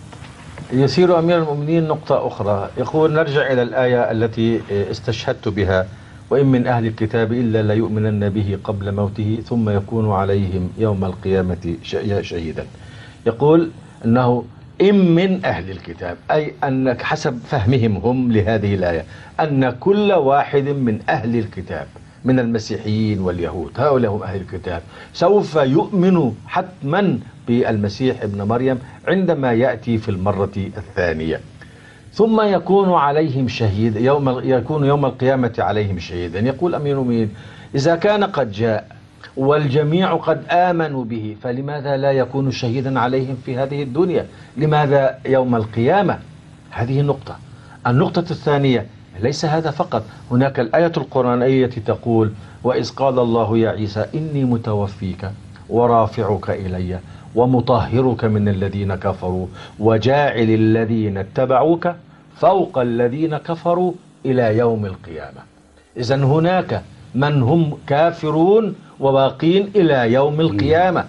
يسير أمير المؤمنين نقطة أخرى، يقول نرجع إلى الآية التي استشهدت بها: وإن من أهل الكتاب إلا ليؤمنن به قبل موته ثم يكون عليهم يوم القيامة شهيدا. يقول أنه إن من أهل الكتاب، أي أن حسب فهمهم هم لهذه الآية أن كل واحد من أهل الكتاب من المسيحيين واليهود، هؤلاء هم أهل الكتاب، سوف يؤمنوا حتما بالمسيح ابن مريم عندما يأتي في المرة الثانية، ثم يكون عليهم شهيد يوم يكون يوم القيامة عليهم شهيدا. يقول أمير المؤمنين: إذا كان قد جاء والجميع قد آمنوا به، فلماذا لا يكون شهيدا عليهم في هذه الدنيا؟ لماذا يوم القيامة؟ هذه النقطة. النقطة الثانية: ليس هذا فقط، هناك الآية القرآنية تقول: وإذ قال الله يا عيسى إني متوفيك ورافعك إلي ومطهرك من الذين كفروا وجاعل الذين اتبعوك فوق الذين كفروا إلى يوم القيامة. إذن هناك من هم كافرون وباقين إلى يوم القيامة،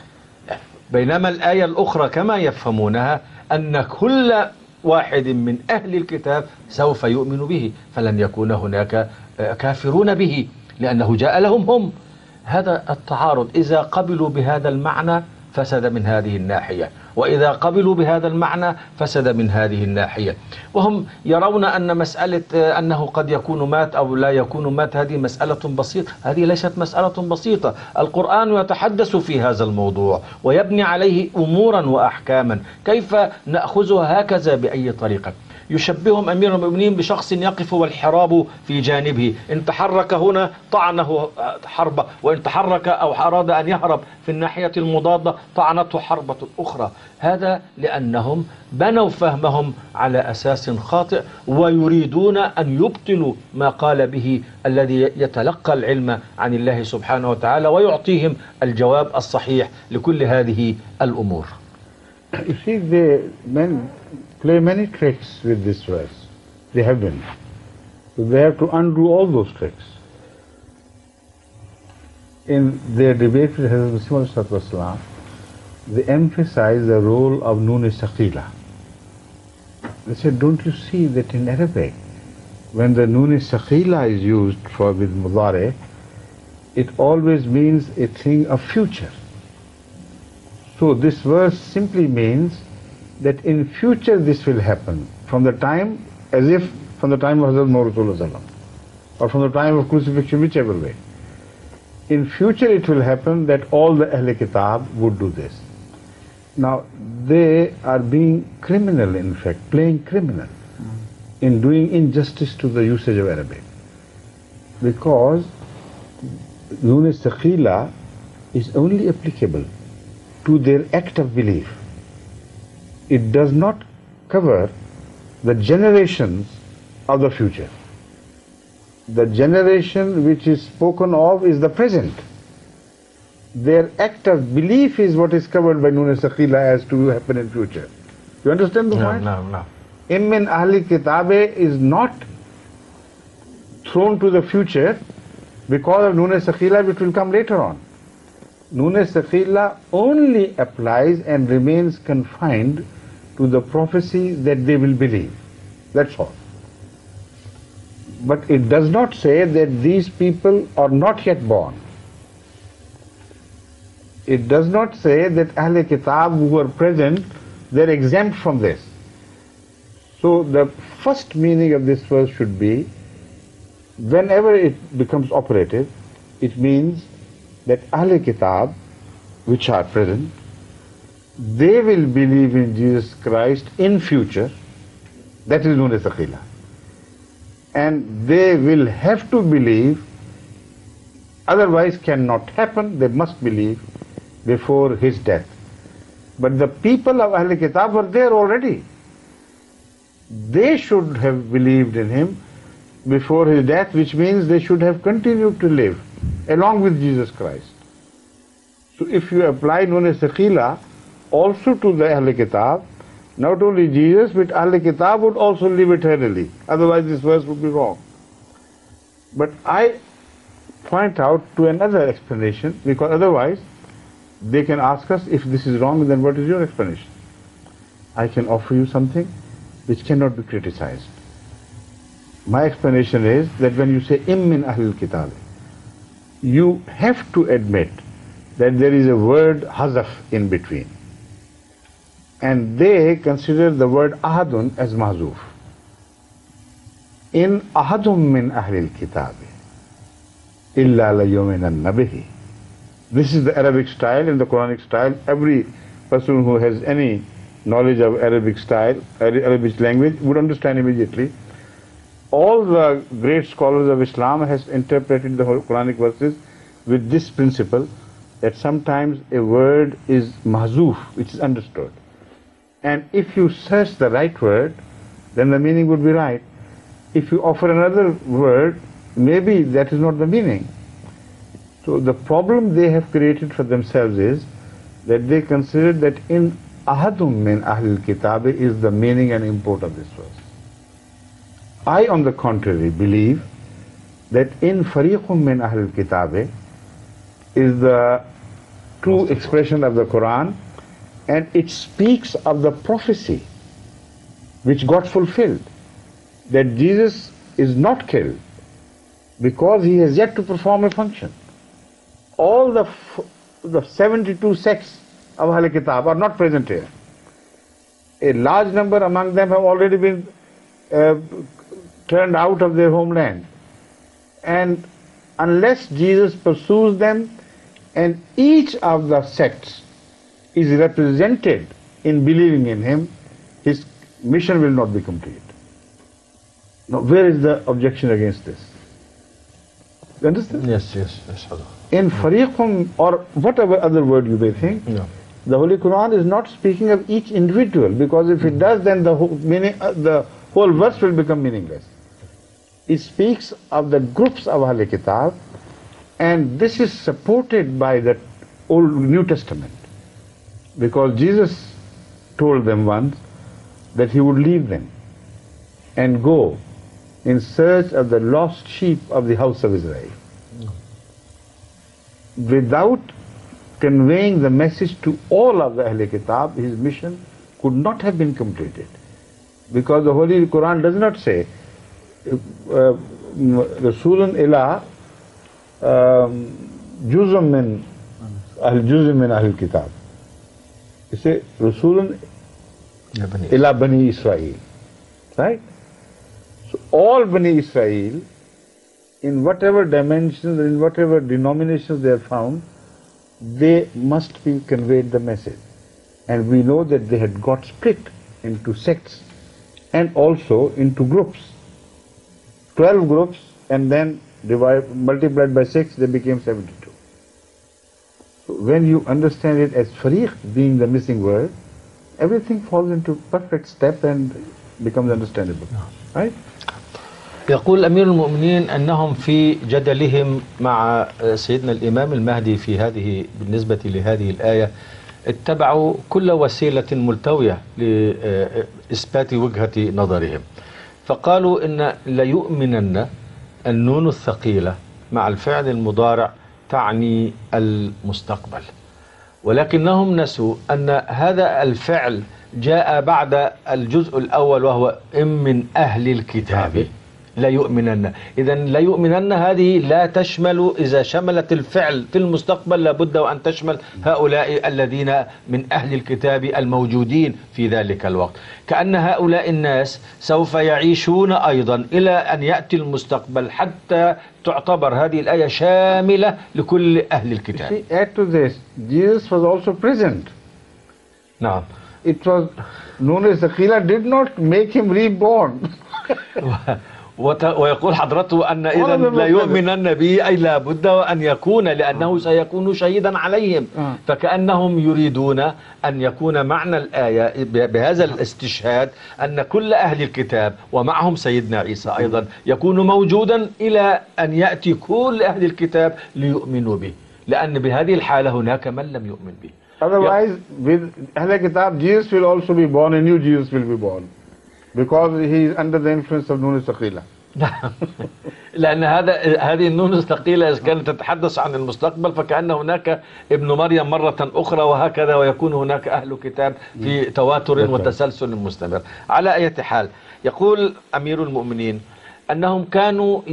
بينما الآية الأخرى كما يفهمونها أن كل واحد من أهل الكتاب سوف يؤمن به، فلن يكون هناك كافرون به لأنه جاء لهم هم. هذا التعارض، إذا قبلوا بهذا المعنى فسد من هذه الناحية، وإذا قبلوا بهذا المعنى فسد من هذه الناحية. وهم يرون أن مسألة أنه قد يكون مات أو لا يكون مات هذه مسألة بسيطة. هذه ليست مسألة بسيطة، القرآن يتحدث في هذا الموضوع ويبني عليه أمورا وأحكاما، كيف نأخذها هكذا بأي طريقة؟ يشبههم أمير المؤمنين بشخص يقف والحراب في جانبه، إن تحرك هنا طعنه حربة، وإن تحرك أو أراد أن يهرب في الناحية المضادة طعنته حربة أخرى. هذا لأنهم بنوا فهمهم على أساس خاطئ، ويريدون أن يبطلوا ما قال به الذي يتلقى العلم عن الله سبحانه وتعالى ويعطيهم الجواب الصحيح لكل هذه الأمور. You see, they men play many tricks with this verse. They have been. So they have to undo all those tricks. in their debate with Hadhrat Mirza Tahir Ahmad, they emphasize the role of Noon Saqila. They said, don't you see that in Arabic, when the Noon Saqila is used for with Mudare, it always means a thing of future. So this verse simply means that in future this will happen, from the time, as if from the time of Hazrat Muhammad or from the time of crucifixion, whichever way. In future it will happen that all the Ahl Kitab would do this. Now they are being criminal, in fact, playing criminal in doing injustice to the usage of Arabic. Because Noon Saqila is only applicable to their act of belief. It does not cover the generations of the future. The generation which is spoken of is the present. Their act of belief is what is covered by Noon Saqila as to happen in future. You understand the No, point? no, no. Immin Ahli Kitabe is not thrown to the future because of Noon Saqila, which will come later on. Noon Saqila only applies and remains confined to the prophecy that they will believe. That's all. But it does not say that these people are not yet born. It does not say that Ahl Kitab who are present, they are exempt from this. So the first meaning of this verse should be, whenever it becomes operative, it means that Ahl Kitab, which are present, they will believe in Jesus Christ in future. That is Noon Saqila. And they will have to believe, otherwise cannot happen, they must believe before his death. But the people of Ahl Kitab were there already. They should have believed in him before his death, which means they should have continued to live along with Jesus Christ. So if you apply Noon Saqila also to the Ahl Kitab, not only Jesus, but Ahl Kitab would also live eternally. Otherwise this verse would be wrong. But I point out to another explanation, because otherwise they can ask us, if this is wrong, then what is your explanation? I can offer you something which cannot be criticized. My explanation is that when you say Im min Ahlil Kitab, you have to admit that there is a word hazaf in between. And they consider the word ahadun as mahzuf. In ahadum min Ahlil Kitab, illa la yuminan nabihi. This is the Arabic style, in the Quranic style. Every person who has any knowledge of Arabic style, Arabic language, would understand immediately. All the great scholars of Islam has interpreted the whole Quranic verses with this principle, that sometimes a word is mahzuf, which is understood. And if you search the right word, then the meaning would be right. If you offer another word, maybe that is not the meaning. So the problem they have created for themselves is that they consider that in ahadum min Ahlil Kitab is the meaning and import of this verse. I, on the contrary, believe that in fariqum min Ahlil Kitab is the true expression of the Quran, and it speaks of the prophecy which got fulfilled, that Jesus is not killed because he has yet to perform a function. All the the seventy-two sects of Ahl Kitab are not present here. A large number among them have already been uh, turned out of their homeland. And unless Jesus pursues them, and each of the sects is represented in believing in him, his mission will not be complete. Now, where is the objection against this? You understand? Yes, yes, yes. Hadhrat. In fariqum, or whatever other word you may think, No. the Holy Quran is not speaking of each individual, because if it does, then the whole, meaning, uh, the whole verse will become meaningless. It speaks of the groups of Ahl Kitab, and this is supported by the Old New Testament, because Jesus told them once that he would leave them and go in search of the lost sheep of the house of Israel. without conveying the message to all of the Ahl Kitab, his mission could not have been completed. Because the Holy Quran does not say, Rasulun ila juzum min al-juzum min Ahl Kitab. It says, Rasulun ila Bani Israel. Right? So all Bani Israel, in whatever dimensions, in whatever denominations they are found, they must be conveyed the message. And we know that they had got split into sects and also into groups. Twelve groups, and then divide, multiplied by six, they became seventy-two. So when you understand it as fariq being the missing word, everything falls into perfect step and becomes understandable. Right? يقول أمير المؤمنين أنهم في جدلهم مع سيدنا الإمام المهدي في هذه بالنسبة لهذه الآية اتبعوا كل وسيلة ملتوية لإثبات وجهة نظرهم، فقالوا إن ليؤمنن النون الثقيلة مع الفعل المضارع تعني المستقبل، ولكنهم نسوا أن هذا الفعل جاء بعد الجزء الأول وهو إن من أهل الكتاب لا يؤمنن. إذا لا يؤمنن هذه لا تشمل، إذا شملت الفعل في المستقبل لابد وأن تشمل هؤلاء الذين من أهل الكتاب الموجودين في ذلك الوقت، كأن هؤلاء الناس سوف يعيشون أيضا إلى أن يأتي المستقبل حتى تعتبر هذه الآية شاملة لكل أهل الكتاب. See, add to this, Jesus was also present. نعم. It was known as Aqila did not make him reborn. ويقول حضرته أن إذا لا يؤمنن به أي لا بد وأن يكون، لأنه سيكون شهيدا عليهم، فكأنهم يريدون أن يكون معنى الآية بهذا الاستشهاد أن كل أهل الكتاب ومعهم سيدنا عيسى أيضا يكون موجودا إلى أن يأتي كل أهل الكتاب ليؤمنوا به، لأن بهذه الحالة هناك من لم يؤمن به. Otherwise, with Ahl Kitab, Jesus will also be born, a new Jesus will be born. Because he is under the influence of Nun Thaqila. لأن هذا هذه النون الثقيلة إذا كانت تتحدث عن المستقبل فكأن هناك ابن مريم مرة أخرى وهكذا، ويكون هناك أهل كتاب في تواتر وتسلسل مستمر. على أي حال، يقول أمير المؤمنين أنهم كانوا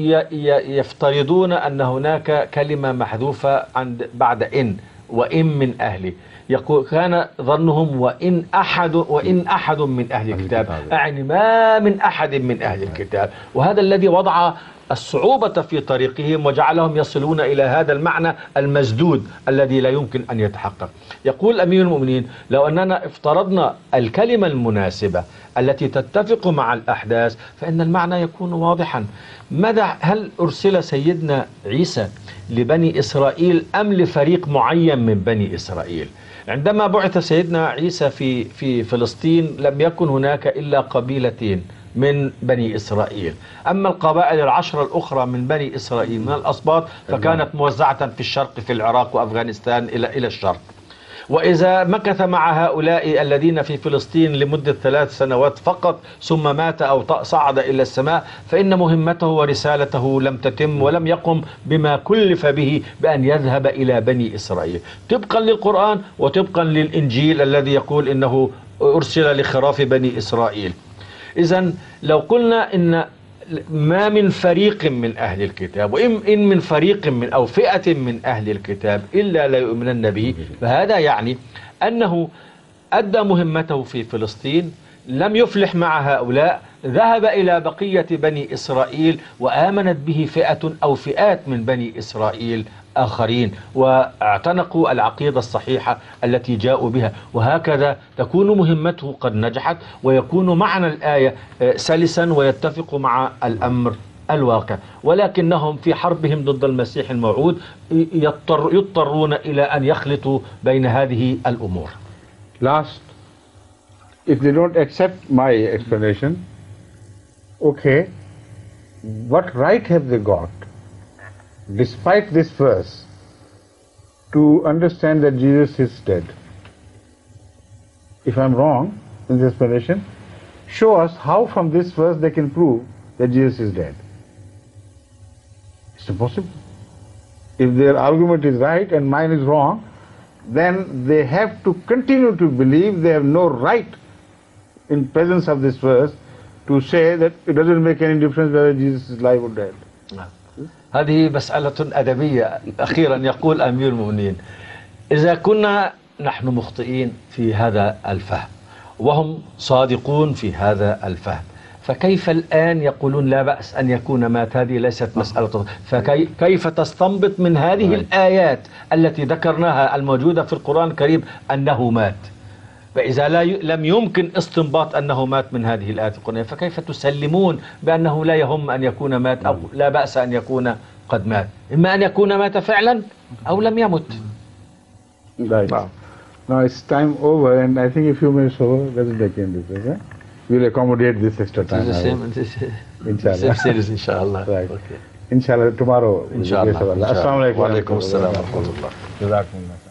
يفترضون أن هناك كلمة محذوفة عند بعد إن وإن من أهله. يقول كان ظنهم وإن أحد وإن أحد من أهل الكتاب، أعني ما من أحد من أهل الكتاب، وهذا الذي وضع الصعوبة في طريقهم وجعلهم يصلون إلى هذا المعنى المسدود الذي لا يمكن أن يتحقق. يقول أمير المؤمنين لو أننا افترضنا الكلمة المناسبة التي تتفق مع الأحداث فإن المعنى يكون واضحا. ماذا هل أرسل سيدنا عيسى لبني إسرائيل أم لفريق معين من بني إسرائيل؟ عندما بعث سيدنا عيسى في في فلسطين لم يكن هناك إلا قبيلتين من بني إسرائيل، أما القبائل العشرة الأخرى من بني إسرائيل من الأسباط فكانت موزعة في الشرق في العراق وأفغانستان إلى إلى الشرق. وإذا مكث مع هؤلاء الذين في فلسطين لمدة ثلاث سنوات فقط ثم مات أو صعد إلى السماء فإن مهمته ورسالته لم تتم ولم يقم بما كلف به بأن يذهب إلى بني إسرائيل، طبقا للقرآن وطبقا للإنجيل الذي يقول إنه أرسل لخراف بني إسرائيل. إذن لو قلنا إن ما من فريق من أهل الكتاب وإن إن من فريق من أو فئة من أهل الكتاب إلا لا يؤمنن به، فهذا يعني أنه أدى مهمته في فلسطين، لم يفلح مع هؤلاء، ذهب إلى بقية بني إسرائيل وآمنت به فئة أو فئات من بني إسرائيل آخرين واعتنقوا العقيدة الصحيحة التي جاءوا بها، وهكذا تكون مهمته قد نجحت ويكون معنى الآية سلسا ويتفق مع الأمر الواقع. ولكنهم في حربهم ضد المسيح الموعود يضطر يضطرون إلى أن يخلطوا بين هذه الأمور. Last, if they don't accept my explanation, okay, what right have they got, despite this verse, to understand that Jesus is dead? If I'm wrong in the explanation, show us how from this verse they can prove that Jesus is dead. It's impossible. if their argument is right and mine is wrong, then they have to continue to believe they have no right in presence of this verse to say that it doesn't make any difference whether Jesus is alive or dead. هذه مسألة أدبية. أخيرا يقول أمير المؤمنين: إذا كنا نحن مخطئين في هذا الفهم وهم صادقون في هذا الفهم، فكيف الآن يقولون لا بأس أن يكون مات؟ هذه ليست مسألة. فكيف تستنبط من هذه الآيات التي ذكرناها الموجودة في القرآن الكريم أنه مات؟ فإذا لا ي... لم يمكن استنباط أنه مات من هذه الآيات القرآنية، فكيف تسلمون بأنه لا يهم أن يكون مات أو لا بأس أن يكون قد مات؟ إما أن يكون مات فعلا أو لم يمت. Right. Wow. Now it's time over, and I think a few minutes over, let's break in this, okay? We'll accommodate this extra time. It's the same, this, inshallah. Same series, inshallah. Right. Okay. Inshallah, tomorrow. Inshallah. Assalamu alaikum. Wa alaikum assalam wa rahmatullah. Jazakumullah.